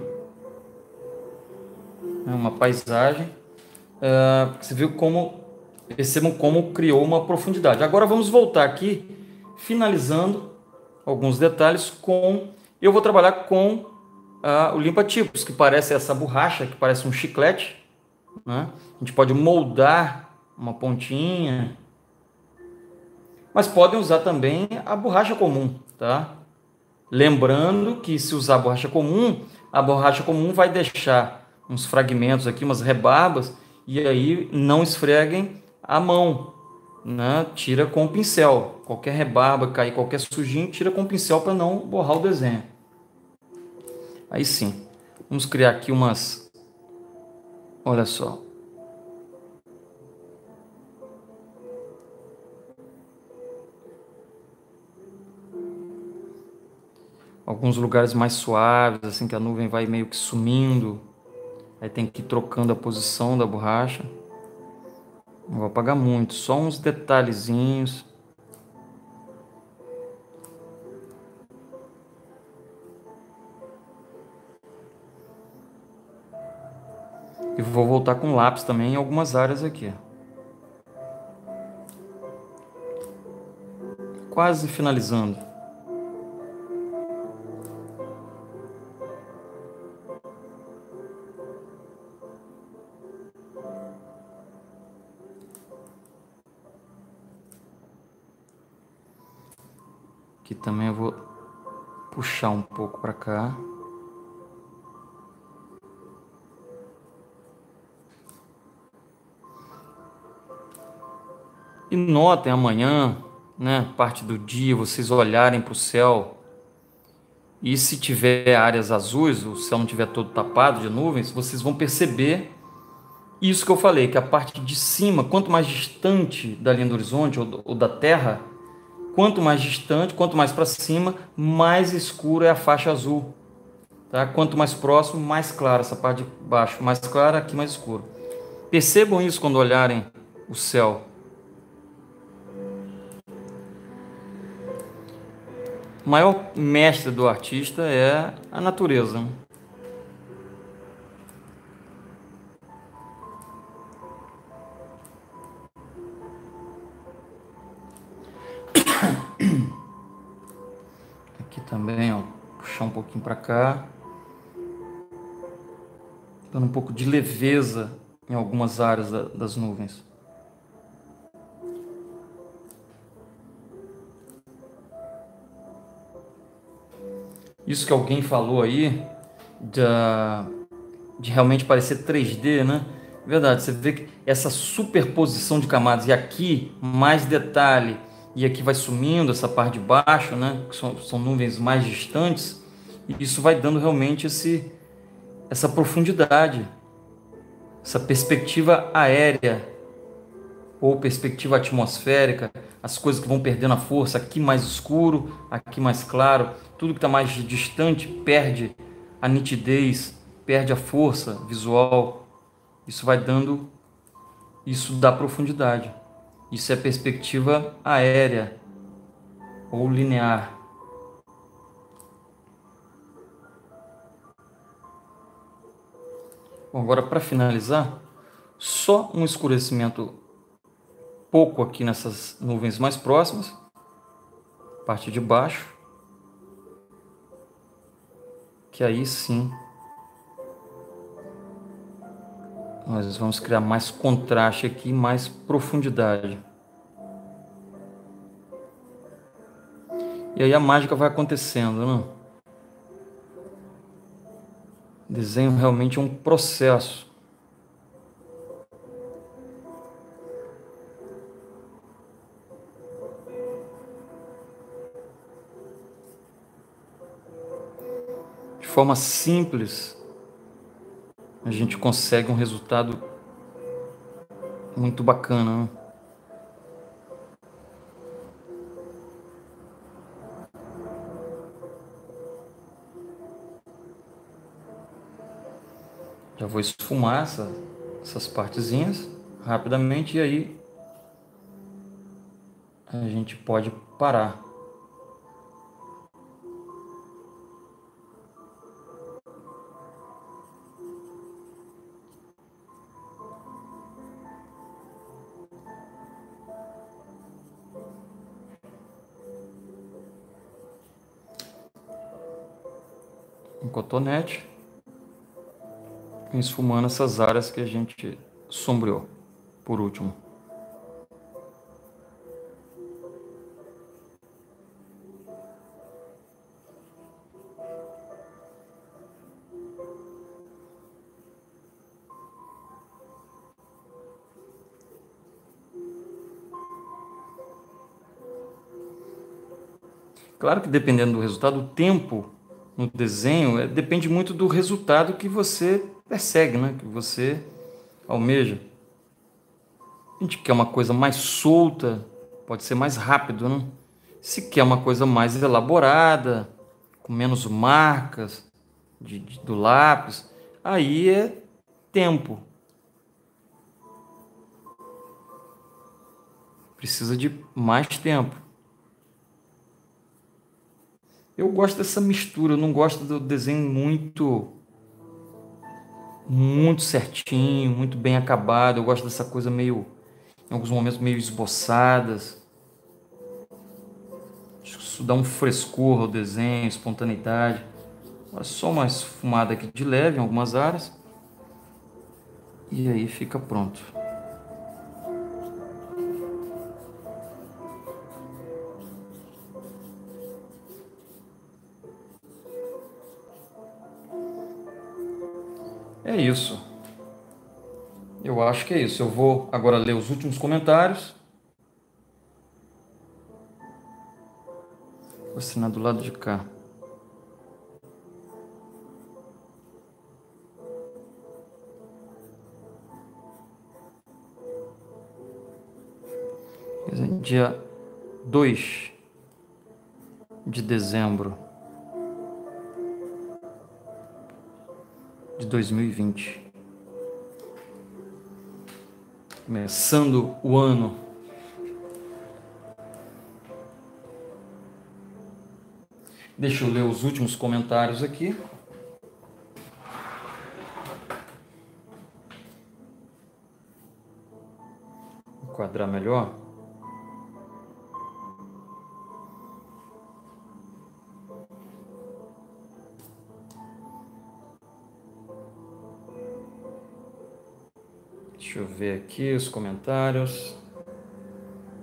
[SPEAKER 1] né, uma paisagem. Uh, você viu como, percebam como criou uma profundidade. Agora vamos voltar aqui, finalizando alguns detalhes com... Eu vou trabalhar com uh, o limpa-tipos, que parece essa borracha, que parece um chiclete, né? A gente pode moldar uma pontinha, mas podem usar também a borracha comum, tá? Lembrando que se usar a borracha comum, a borracha comum vai deixar uns fragmentos aqui, umas rebarbas, e aí não esfreguem a mão, né? Tira com o pincel. Qualquer rebarba, cair qualquer sujinho, tira com o pincel para não borrar o desenho. Aí sim, vamos criar aqui umas... Olha só. Alguns lugares mais suaves, assim que a nuvem vai meio que sumindo. Aí tem que ir trocando a posição da borracha. Não vou apagar muito, só uns detalhezinhos. E vou voltar com lápis também em algumas áreas aqui. Quase finalizando. Aqui também eu vou puxar um pouco para cá. E notem amanhã, né, parte do dia, vocês olharem para o céu e se tiver áreas azuis, o céu não tiver todo tapado de nuvens, vocês vão perceber isso que eu falei, que a parte de cima, quanto mais distante da linha do horizonte ou, ou da Terra, quanto mais distante, quanto mais para cima, mais escura é a faixa azul. Tá? Quanto mais próximo, mais clara essa parte de baixo, mais clara, aqui mais escuro. Percebam isso quando olharem o céu. O maior mestre do artista é a natureza. Aqui também, ó, puxar um pouquinho para cá, dando um pouco de leveza em algumas áreas da, das nuvens. Isso que alguém falou aí, da, de realmente parecer três D, né? Verdade, você vê que essa superposição de camadas, e aqui mais detalhe, e aqui vai sumindo essa parte de baixo, né? Que são, são nuvens mais distantes, e isso vai dando realmente esse, essa profundidade, essa perspectiva aérea ou perspectiva atmosférica, as coisas que vão perdendo a força, aqui mais escuro, aqui mais claro, tudo que está mais distante perde a nitidez, perde a força visual. Isso vai dando, isso dá profundidade. Isso é perspectiva aérea ou linear. Bom, agora para finalizar, só um escurecimento pouco aqui nessas nuvens mais próximas, parte de baixo, que aí sim nós vamos criar mais contraste aqui, mais profundidade. E aí a mágica vai acontecendo, né? Desenho realmente é um processo. De forma simples, a gente consegue um resultado muito bacana, né? Já vou esfumar essa, essas partezinhas rapidamente e aí a gente pode parar. Um cotonete, esfumando essas áreas que a gente sombreou por último. Claro que dependendo do resultado, o tempo no desenho é, depende muito do resultado que você persegue, né? Que você almeja. A gente quer uma coisa mais solta, pode ser mais rápido, né? Se quer uma coisa mais elaborada, com menos marcas de, de- do lápis, aí é tempo. Precisa de mais tempo. Eu gosto dessa mistura, eu não gosto do desenho muito muito certinho, muito bem acabado. Eu gosto dessa coisa meio, em alguns momentos, meio esboçadas. Acho que isso dá um frescor ao desenho, espontaneidade. Agora só uma esfumada aqui de leve em algumas áreas. E aí fica pronto. É isso. Eu acho que é isso. Eu vou agora ler os últimos comentários. Vou assinar do lado de cá. Dia dois de dezembro de dois mil e vinte. Começando o ano. Deixa eu ler os últimos comentários aqui. Enquadrar melhor. Deixa eu ver aqui os comentários.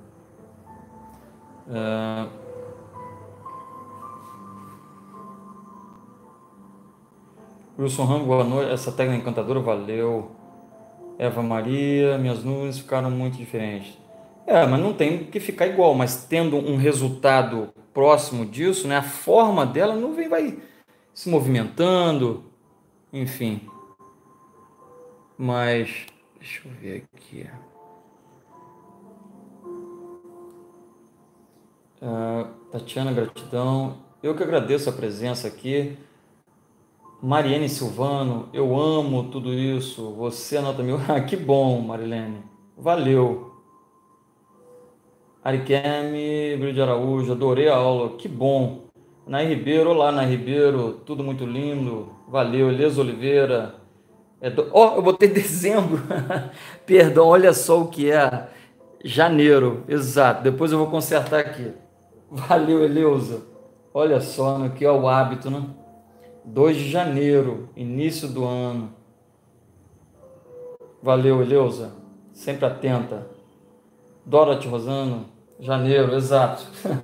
[SPEAKER 1] Uh, Wilson Ramos, boa noite. Essa técnica encantadora, valeu. Eva Maria, minhas nuvens ficaram muito diferentes. É, mas não tem que ficar igual, mas tendo um resultado próximo disso, né? A forma dela, a nuvem vai se movimentando, enfim. Mas, deixa eu ver aqui. Uh, Tatiana, gratidão. Eu que agradeço a presença aqui. Mariene Silvano, eu amo tudo isso. Você anota mil. Ah, que bom, Marilene. Valeu. Ariqueme, Brilho de Araújo, adorei a aula. Que bom. Nay Ribeiro, olá, Nay Ribeiro. Tudo muito lindo. Valeu. Elisa Oliveira. É do... Oh, eu botei dezembro. Perdão, olha só o que é. Janeiro, exato. Depois eu vou consertar aqui. Valeu, Eleusa. Olha só, né, que é o hábito, né? dois de janeiro, início do ano. Valeu, Eleusa. Sempre atenta. Dorothy Rosano, janeiro, exato.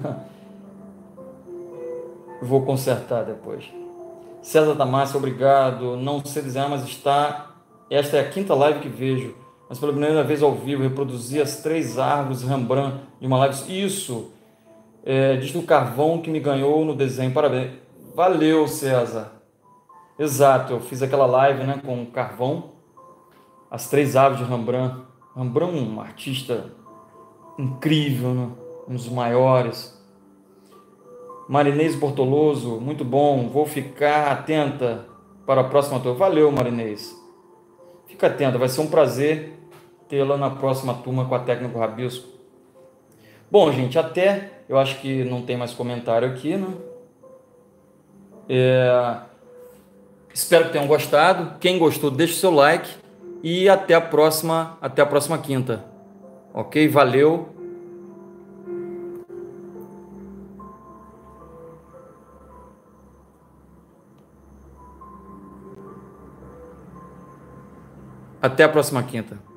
[SPEAKER 1] Vou consertar depois. César Damasio, obrigado. Não sei desenhar, mas está. Esta é a quinta live que vejo. Mas pela primeira vez ao vivo, reproduzi as três árvores Rembrandt de uma live. Isso! É, diz do carvão que me ganhou no desenho. Parabéns. Valeu, César. Exato, eu fiz aquela live, né, com carvão. As três árvores de Rembrandt. Rembrandt, um artista incrível, né? Um dos maiores. Marinês Bortoloso, muito bom. Vou ficar atenta para a próxima turma. Valeu, Marinês. Fica atenta, vai ser um prazer tê-la na próxima turma com a técnica Rabisco. Bom, gente, até. Eu acho que não tem mais comentário aqui, né? É, espero que tenham gostado. Quem gostou, deixe o seu like. E até a próxima, até a próxima quinta. Ok? Valeu. Até a próxima quinta.